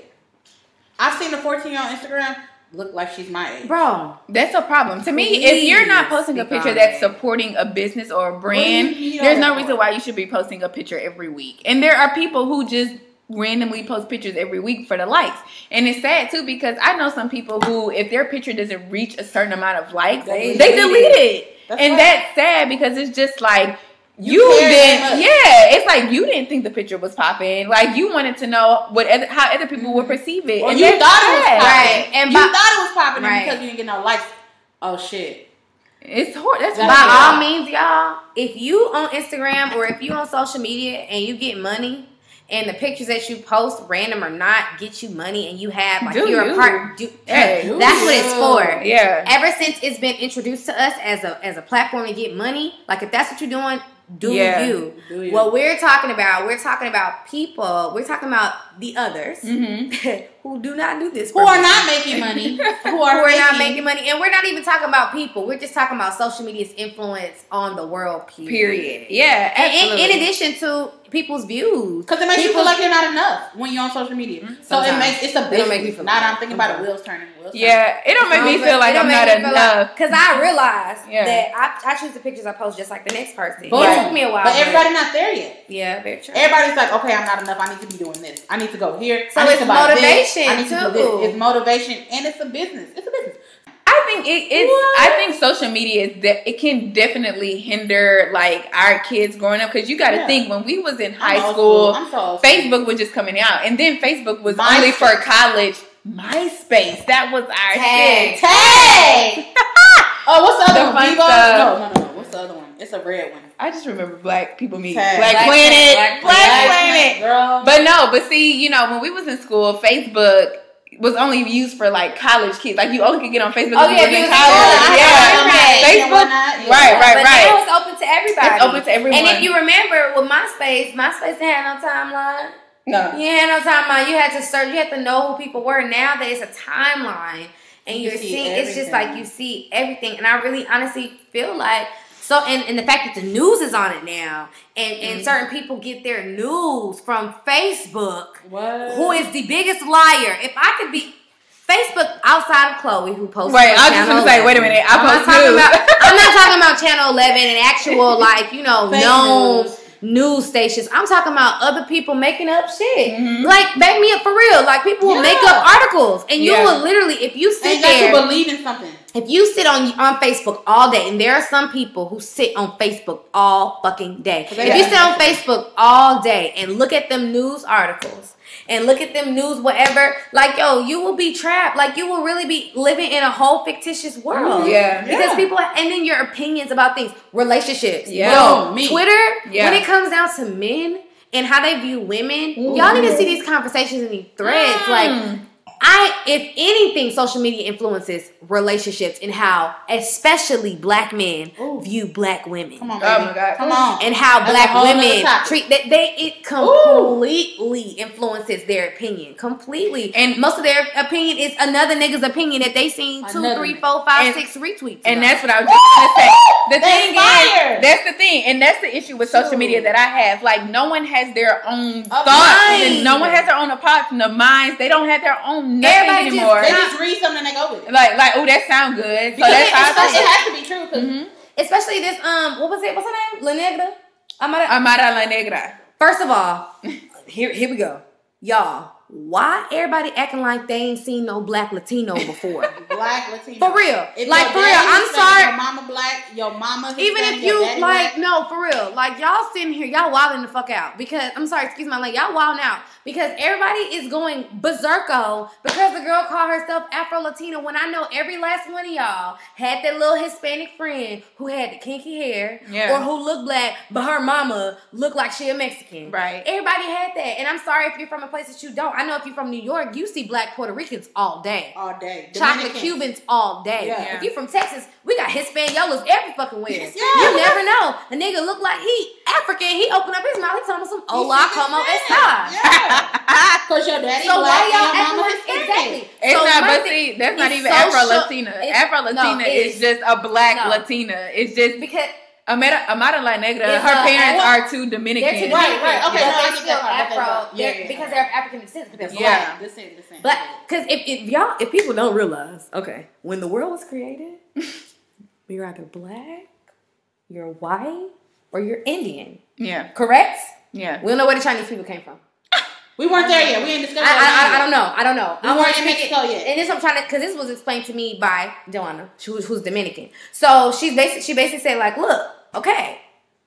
I've seen a fourteen-year-old on Instagram look like she's my age. Bro. That's a problem. To me, if you're not Please posting a speak picture on that's it. supporting a business or a brand, What do you need there's all no that reason for? why you should be posting a picture every week. And there are people who just randomly post pictures every week for the likes. And it's sad too because I know some people who, if their picture doesn't reach a certain amount of likes, They they, delete delete it. That's and right. that's sad because it's just like, You You, care didn't, that much. yeah. It's like you didn't think the picture was popping. Like you wanted to know what other, how other people would perceive it. Or and you that's thought it was sad. popping. Right. And you by- thought it was popping and Right. because you didn't get no likes. Oh, shit. It's hor- That's That's By Yeah. all means, y'all, if you on Instagram or if you on social media and you get money and the pictures that you post, random or not, get you money and you have, like, Do you're you. a part, do, Hey, do that's what it's you. for. Yeah. Ever since it's been introduced to us as a as a platform to get money, like, if that's what you're doing, do Yeah. you. Do you. What we're talking about, we're talking about people, we're talking about the others Mm-hmm. who do not do this. Who for are money. not making money. Who Who are, are not faking. making money. And we're not even talking about people. We're just talking about social media's influence on the world, period. Period. Yeah. And in, Absolutely. in addition to people's views. Because it makes you feel People's- like you're not enough when you're on social media. So it Sometimes. makes it's a It don't business. make me feel now like that I'm that. thinking about it, Sometimes. wheels turning. Wheels turning. Yeah. It don't make me feel like I'm not enough. Because I realized Yeah. that I, I choose the pictures I post just like the next person. Boom. It took me a while. But everybody's not there yet. Yeah, very true. Everybody's like, okay, I'm not enough. I need to be doing this. I need to go here. So I need it's to buy this. motivation, I need to do too. this. It's motivation and it's a business. It's a business. I think it, it's. What? I think social media is. De- it can definitely hinder like our kids growing up because you got to Yeah. think when we was in I'm high old school, I'm so old school. Facebook was just coming out, and then Facebook was MySpace. only for college. MySpace, that was our Tag. shit. Tag. Oh, what's the other The one? fun Vivo? stuff. No, no, no, no. What's the other one? It's a red one. I just remember Black People Meet, Tag. Black, Black Planet, Planet, Black, Black Planet. Girl. But no, but see, you know, when we was in school, Facebook was only used for like college kids. Like you only could get on Facebook Oh, if you yeah, was if in you was in college. college. Yeah, Right. Facebook. Yeah, why not? Yeah. Right, right, But right. now it's open to everybody. It's open to everyone. And if you remember with MySpace, MySpace didn't have no timeline. No. You had no timeline. You had to search. You had to know who people were. Now there's a timeline, and You you're see seeing. It's just everything. like you see everything. And I really, honestly feel like so. And, and the fact that the news is on it now, and and Mhm. certain people get their news from Facebook. What? Who is the biggest liar? If I could be. Facebook outside of Chloe, who posts. Wait, on I was just Channel gonna say, wait a eleven. minute. I I'm not post talking news. about. I'm not talking about Channel eleven and actual like you know Fake known news. news stations. I'm talking about other people making up shit. Mhm. Like back me up for real. Like people will make Yeah. up articles, and you Yeah. will literally if you And sit you got there. to believe in something. If you sit on on Facebook all day, and there are some people who sit on Facebook all fucking day. They If you got sit on nothing. Facebook all day and look at them news articles and look at them news whatever, like yo, you will be trapped. Like you will really be living in a whole fictitious world. Yeah. Because Yeah. people and then your opinions about things, relationships. Yeah. Yo, Me. Twitter, Yeah. when it comes down to men and how they view women, y'all need to see these conversations in these threads. Mm. Like I, if anything, social media influences relationships and how, especially black men, Ooh. view black women. Come on, Oh baby. my God. Come on. And how That's a black whole nother women topic. treat that they it completely influences their opinion. Completely. And- And most of their opinion is another nigga's opinion that they seen two, Another three, nigga. four, five, And- six retweets. And about. that's what I was just gonna say. The That's thing fire. is, that's the thing, and that's the issue with social True. media that I have. Like, no one has their own A thoughts, mind. and no one has their own opinions, and the minds. They don't have their own nothing Everybody just- anymore. They just read something and they go with it. like, like, oh, that sounds good. So Because that's it, how I it's- feel. it has to be true. Because Mhm. Especially this um what was it? What's her name? La Negra? Amara. Amara la negra. First of all, here here we go. Y'all, why everybody acting like they ain't seen no black Latino before? Black Latino. For real. If like, for real. I'm sorry. Your mama black, your mama Hispanic, even if you, like, black. No, for real. Like, y'all sitting here, y'all wilding the fuck out. Because, I'm sorry, excuse my language, y'all wilding out. Because everybody is going berserko because the girl called herself Afro-Latina when I know every last one of y'all had that little Hispanic friend who had the kinky hair yeah. or who looked black, but her mama looked like she a Mexican. Right. Everybody had that. And I'm sorry if you're from a place that you don't. I know if you're from New York, you see black Puerto Ricans all day. All day. Chocolate Cubans all day. Yeah. If you're from Texas, we got Hispaniolas every fucking where. Yeah. You never know. A nigga look like he African. He opened up his mouth. He told me some hola como esta. Yeah. Cause your daddy so black why y'all and your acting mama like exactly? It's so not, but see, that's not even Afro Latina. Afro Latina no, is just a black no. Latina. It's just because Amara, Amara La Negra. Her a, parents well, are two Dominican. They're two right, right. Okay, but no, they're still Afro. Yeah, they're, yeah, because yeah. they're of African descent. Because they're yeah. black. The same, the same. Black. Because if, if y'all, if people don't realize, okay, when the world was created, you're either black, you're white, or you're Indian. Yeah. Correct. Yeah. We don't know where the Chinese people came from. We weren't there yet. We ain't discussed. I, I, I, I don't know. I don't know. We I weren't in Mexico yet. And this I'm trying to, because this was explained to me by Joanna, who's, who's Dominican. So she's basically, she basically said like, look, okay,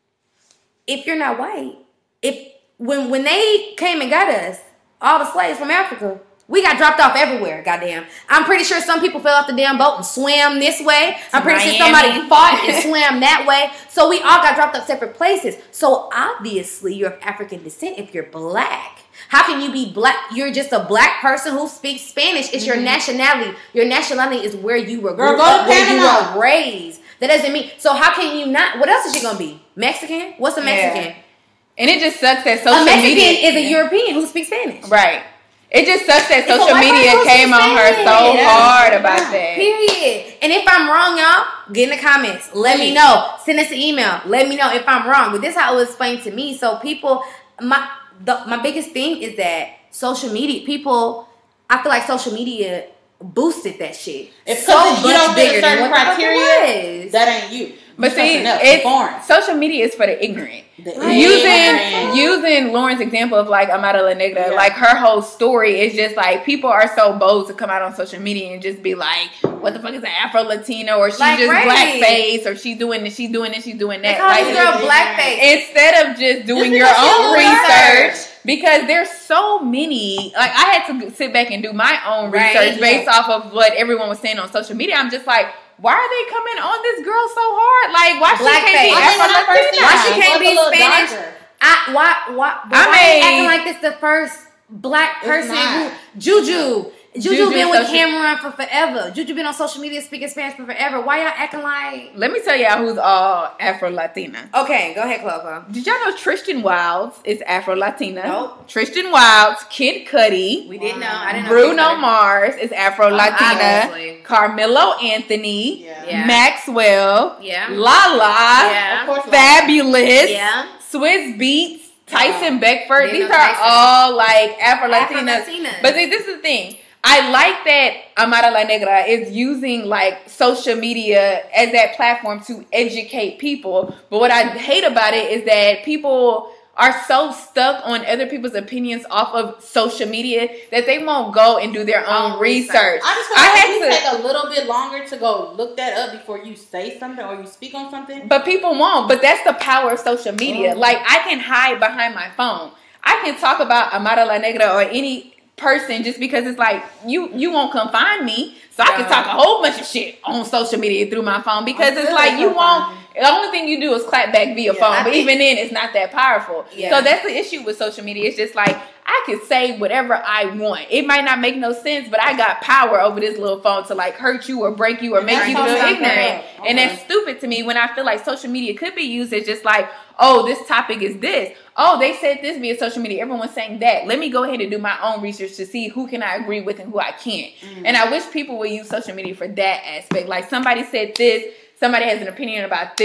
if you're not white, if when when they came and got us, all the slaves from Africa, we got dropped off everywhere. Goddamn, I'm pretty sure some people fell off the damn boat and swam this way. I'm pretty Miami. sure somebody fought and swam that way. So we all got dropped off separate places. So obviously you're of African descent if you're black. How can you be black? You're just a black person who speaks Spanish. It's mm-hmm. your nationality. Your nationality is where you were Girl, grew go up, to where Panama. you were raised. That doesn't mean. So how can you not? What else is she gonna be? Mexican? What's a Mexican? Yeah. And it just sucks that social a Mexican media is a European who speaks Spanish. Right. It just sucks that It's social media came on her so yeah. hard about that. Period. And if I'm wrong, y'all, get in the comments. Let Please. me know. Send us an email. Let me know if I'm wrong. But this is how it was explained to me. So people, my the, my biggest thing is that social media, people, I feel like social media boosted that shit. It's so because you don't bigger fit a than certain what the fuck criteria, it was. that ain't you. But see, else, it's foreign. social media is for the ignorant. The using ignorant. using Lauren's example of like Amara La Negra, Yeah. like her whole story is just like people are so bold to come out on social media and just be like, "What the fuck is an Afro Latino?" or she's Like, just right. blackface, or she's doing this, she's doing this, she's doing They that. call Like, this girl blackface. instead of just doing Just your because own you do research, research. because there's so many. Like I had to sit back and do my own Right, research yeah. based off of what everyone was saying on social media. I'm just like, why are they coming on this girl so hard? Like, why she can't be Blackface. I think when I first Afro-Latina? seen Why her, she she can't looked be a little Spanish? darker. I why why but I why mean- they acting like this the first black It's person not. who Juju. Juju, Juju been with social- Cameron for forever. Juju been on social media speaking Spanish for forever. Why y'all acting like Let me tell y'all who's all Afro-Latina. okay, go ahead, Clover. Did y'all know Tristan Wilds is Afro-Latina? Nope. Tristan Wilds, Kid Cudi, We didn't know. I didn't know. Bruno Mars is Afro-Latina, Obviously. Carmelo Anthony, Yeah. Yeah. Maxwell, Yeah. Lala, Yeah. Of course, Fabulous, Yeah. Swiss Beats, Tyson Yeah. Beckford. Didn't These know are Tyson. all like Afro-Latinas. Afro-Latinas. But see, this is the thing. I like that Amara La Negra is using like social media as that platform to educate people. But what I hate about it is that people are so stuck on other people's opinions off of social media that they won't go and do their own Own research. research. I just feel I like had you to- take a little bit longer to go look that up before you say something or you speak on something. But people won't. But that's the power of social media. Mm. Like, I can hide behind my phone. I can talk about Amara La Negra or any person just because it's like, you you won't come find me. So I can Right. talk a whole bunch of shit on social media through my phone because I it's feel like like you come won't. find me. The only thing you do is clap back via Yeah, phone. I But think- even then, it's not that powerful. Yeah. So that's the issue with social media. It's just like, I can say whatever I want. It might not make no sense, but I got power over this little phone to like hurt you or break you or make That's you so feel fucked ignorant. up. And Okay. that's stupid to me when I feel like social media could be used as just like, oh, this topic is this. Oh, they said this via social media. Everyone's saying that. Let me go ahead and do my own research to see who can I agree with and who I can't. Mm. And I wish people would use social media for that aspect. Like somebody said this, somebody has an opinion about this.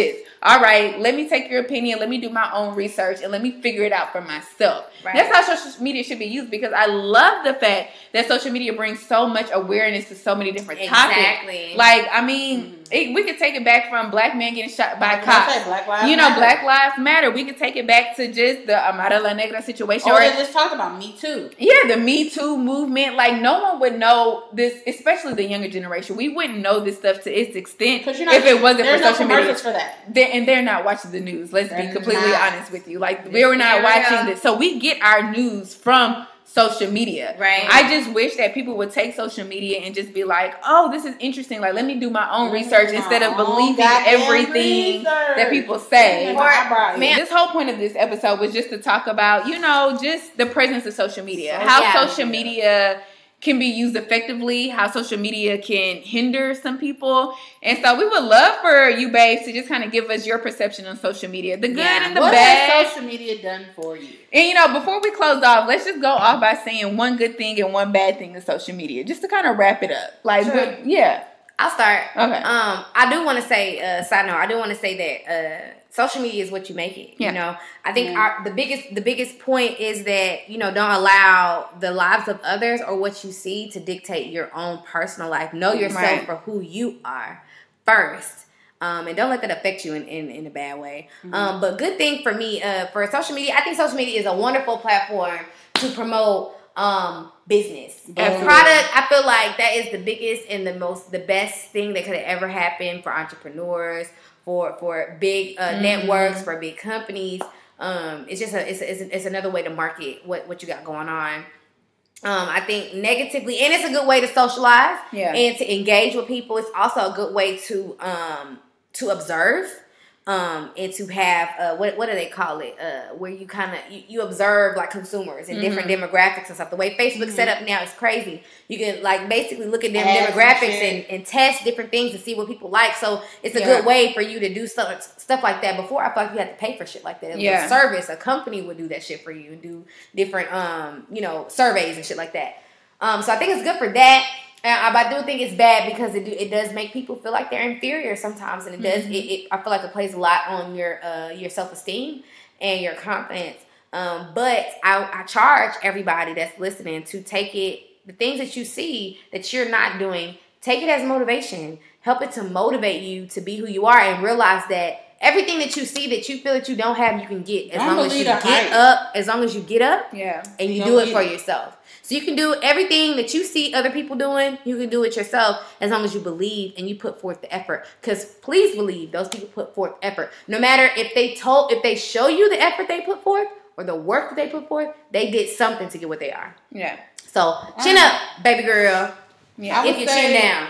all right, let me take your opinion, let me do my own research, and let me figure it out for myself. Right. That's how social media should be used, because I love the fact that social media brings so much awareness to so many different exactly. topics. Like, I mean, mm-hmm. it, we could take it back from black men getting shot by cops. Black Lives you know, Matter. Black Lives Matter. We could take it back to just the Amara La Negra situation. Or they just talked about Me Too. Yeah, the Me Too movement. Like, no one would know this, especially the younger generation. We wouldn't know this stuff to its extent you know, if it wasn't for no social media. For that. They're, and they're not watching the news. Let's they're be completely not. honest with you. Like, we're not watching this. So we get our news from social media. Right. I just wish that people would take social media and just be like, oh, this is interesting. Like, let me do my own research my instead of believing everything research. that people say. Or, man, this whole point of this episode was just to talk about, you know, just the presence of social media. So, how yeah. social media can be used effectively, how social media can hinder some people. And so we would love for you, babes, to just kind of give us your perception on social media, the good yeah. and the what bad. What has social media done for you? And, you know, before we close off, let's just go off by saying one good thing and one bad thing of social media, just to kind of wrap it up. Like, sure. what, yeah. I'll start. Okay. Um, I do want to say, uh, side note, I do want to say that uh, social media is what you make it. Yeah. You know, I think yeah. our, the biggest the biggest point is that, you know, don't allow the lives of others or what you see to dictate your own personal life. Know yourself right. for who you are first. Um, and don't let that affect you in, in, in a bad way. Mm-hmm. Um, but good thing for me, uh, for social media, I think social media is a wonderful platform to promote um business and product. I feel like that is the biggest and the most the best thing that could have ever happened for entrepreneurs, for for big uh, mm-hmm. networks, for big companies. Um, it's just a it's, a, it's a, it's another way to market what what you got going on. Um, I think negatively, and it's a good way to socialize yeah. and to engage with people. It's also a good way to um to observe. Um, and to have uh, what what do they call it? Uh, where you kind of you, you observe like consumers and mm-hmm. different demographics and stuff. The way Facebook's mm-hmm. set up now is crazy. You can like basically look at them demographics and, and test different things to see what people like. So it's a yeah. good way for you to do stuff stuff like that. Before I felt like you had to pay for shit like that. It was yeah. a service. A company would do that shit for you and do different um you know surveys and shit like that. Um, so I think it's good for that. And I do think it's bad because it do, it does make people feel like they're inferior sometimes, and it does. Mm-hmm. It, it I feel like it plays a lot on your uh, your self esteem and your confidence. Um, but I, I charge everybody that's listening to take it, the things that you see that you're not doing, take it as motivation. Help it to motivate you to be who you are, and realize that everything that you see that you feel that you don't have, you can get as don't long as you get hype. up. As long as you get up, yeah, and you, you do it for it. yourself. So you can do everything that you see other people doing, you can do it yourself as long as you believe and you put forth the effort. Because please believe those people put forth effort. No matter if they told, if they show you the effort they put forth or the work that they put forth, they did something to get what they are. Yeah. So chin up, baby girl. Yeah. If you chin down.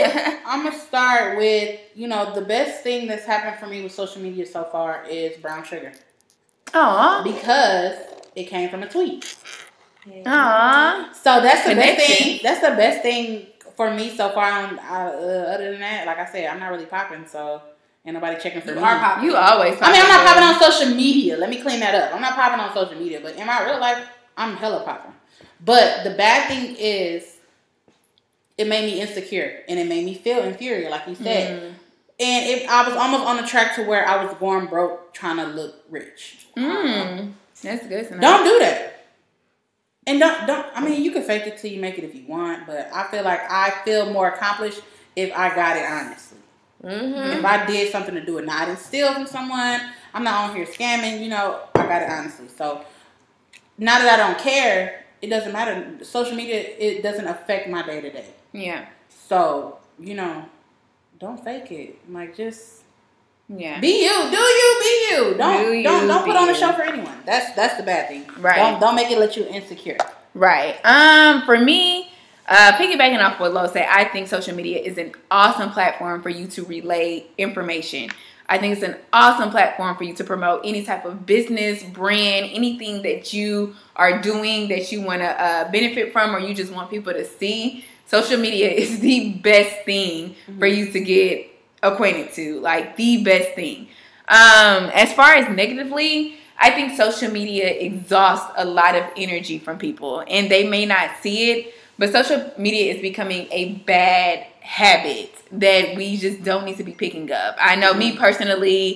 I'm going to start with, you know, the best thing that's happened for me with social media so far is brown sugar. Aww. Because it came from a tweet. Aww. So that's the Connection. best thing. That's the best thing for me so far. On, uh, other than that, like I said, I'm not really popping, so ain't nobody checking for you me. Are popping. You always popping. I mean, I'm not popping on social media. Let me clean that up. I'm not popping on social media, but in my real life, I'm hella popping. But the bad thing is, it made me insecure, and it made me feel inferior, like you said. Mm. And it, I was almost on the track to where I was going broke, trying to look rich. Mm. Um, that's good. To don't do that. And don't, don't, I mean, you can fake it till you make it if you want, but I feel like I feel more accomplished if I got it honestly. Mm-hmm. If I did something to do it. Now, I didn't steal from someone. I'm not on here scamming, you know, I got it honestly. So, now that I don't care, it doesn't matter. Social media, it doesn't affect my day to day. Yeah. So, you know, don't fake it. Like, just... Yeah. Be you. Do you be you. Don't do you, don't don't put on a you. show for anyone. That's that's the bad thing. Right. Don't don't make it let you insecure. Right. Um for me, uh piggybacking off what Lo said, I think social media is an awesome platform for you to relay information. I think it's an awesome platform for you to promote any type of business, brand, anything that you are doing that you want to uh, benefit from, or you just want people to see. Social media is the best thing mm-hmm. for you to get acquainted to, like the best thing. Um, as far as negatively, I think social media exhausts a lot of energy from people, and they may not see it, but social media is becoming a bad habit that we just don't need to be picking up. I know me personally,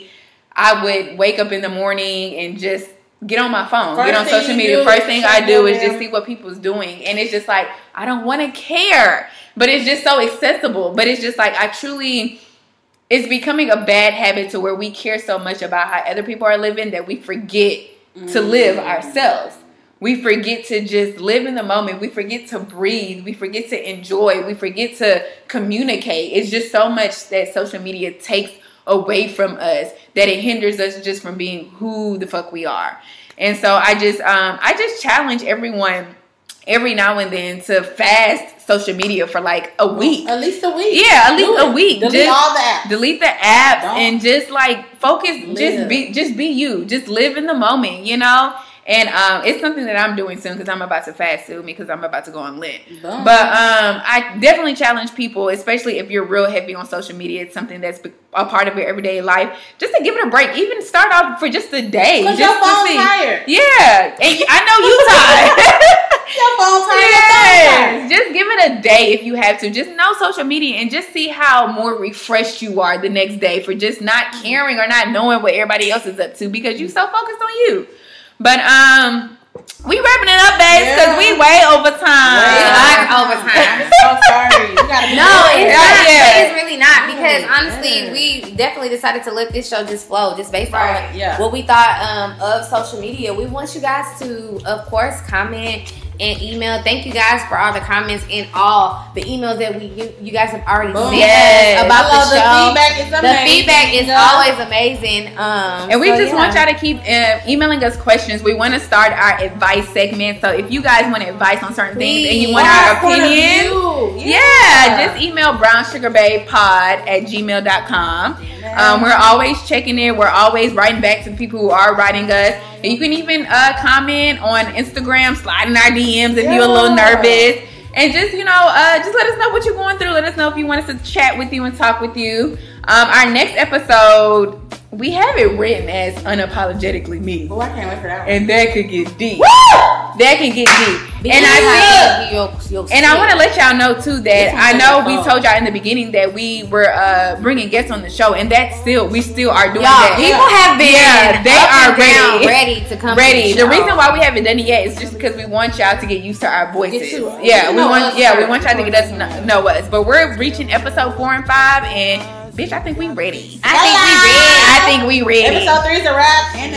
I would wake up in the morning and just get on my phone, First get on social media. First thing I do is just see what people's doing. And it's just like, I don't want to care. But it's just so accessible. But it's just like, I truly, it's becoming a bad habit to where we care so much about how other people are living that we forget mm. to live ourselves. We forget to just live in the moment. We forget to breathe. We forget to enjoy. We forget to communicate. It's just so much that social media takes away from us that it hinders us just from being who the fuck we are. And so I just um I just challenge everyone every now and then to fast social media for like a week. At least a week. Yeah, at least a week. Delete just all the apps. Delete the apps Don't. and just like focus. Live. Just be just be you. Just live in the moment, you know? And um, it's something that I'm doing soon because I'm about to fast soon because I'm about to go on Lent. Boom. But um, I definitely challenge people, especially if you're real heavy on social media. It's something that's a part of your everyday life. Just to give it a break. Even start off for just a day. Because your phone's tired. Yeah. And I know you tired. Your phone's tired. Yes. Just give it a day if you have to. Just know social media and just see how more refreshed you are the next day for just not caring or not knowing what everybody else is up to because you're so focused on you. But um, we wrapping it up, babes, because yeah. we way over time. We like overtime. I'm so sorry. You gotta be no, it's yeah, not. yeah. It's really not because honestly, yeah. we definitely decided to let this show just flow, just based right. on yeah. what we thought um, of social media. We want you guys to, of course, comment and email. Thank you guys for all the comments and all the emails that we you, you guys have already sent yes. about Hello, the show. The feedback is amazing. The feedback is yeah. always amazing. Um, and we so, just yeah. want y'all to keep uh, emailing us questions. We want to start our advice segment. So if you guys want advice on certain Please. things and you want our opinions, yeah. yeah, just email brown sugar babe pod at gmail dot com. Um, we're always checking it. We're always writing back to people who are writing us. And you can even uh, comment on Instagram, slide in our D Ms if yeah. you're a little nervous. And just, you know, uh, just let us know what you're going through. Let us know if you want us to chat with you and talk with you. Um, our next episode, we have it written as Unapologetically Me. Oh, I can't wait for that one. And that could get deep. Woo! That can get deep. Because and I your, your and I want to let y'all know too that I know we told y'all in the beginning that we were uh, bringing guests on the show, and that still we still are doing y'all, that. People have been yeah, they are ready, ready to come. Ready. To the, the reason why we haven't done it yet is just because we want y'all to get used to our voices. You, yeah, we want. Yeah, first. we want y'all to get us know, know us. But we're reaching episode four and five, and. Bitch, I think we ready. I think we ready. I think we ready. Episode three is a wrap. And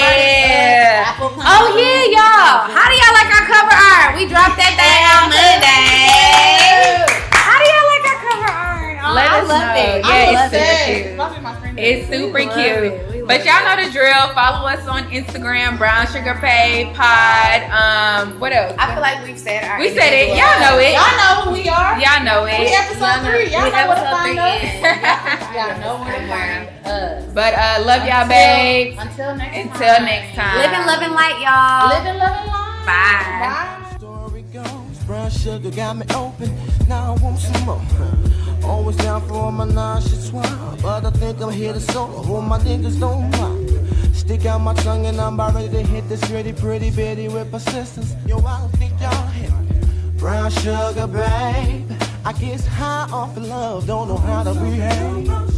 yeah. Oh yeah, y'all. How do y'all like our cover art? We dropped that thing on Monday. How do y'all like our cover art? Oh, Let I us love know. it. Yeah, I it's love super it. cute. It's super cute. But y'all know the drill. Follow us on Instagram, Brown Sugar Pay Pod. Um, what else? I feel like we've said our We said it. Y'all know it. Y'all know who we are. Y'all know it. We episode three. Y'all we know where to episode find three us. is. Y'all know where to find us. But uh, love y'all, babes. Until next time. Until next time. Living, loving light, y'all. Living, loving light. Bye. Bye. Story goes, brown sugar got me open. Now I want some more. Always down for all my nauseous swine, but I think I'm here to solo. Hold my niggas don't mind. Stick out my tongue and I'm about ready to hit this pretty, pretty bitty with persistence. Yo, I don't think y'all hit me. Brown sugar, babe. I guess high off of love, don't know how to behave.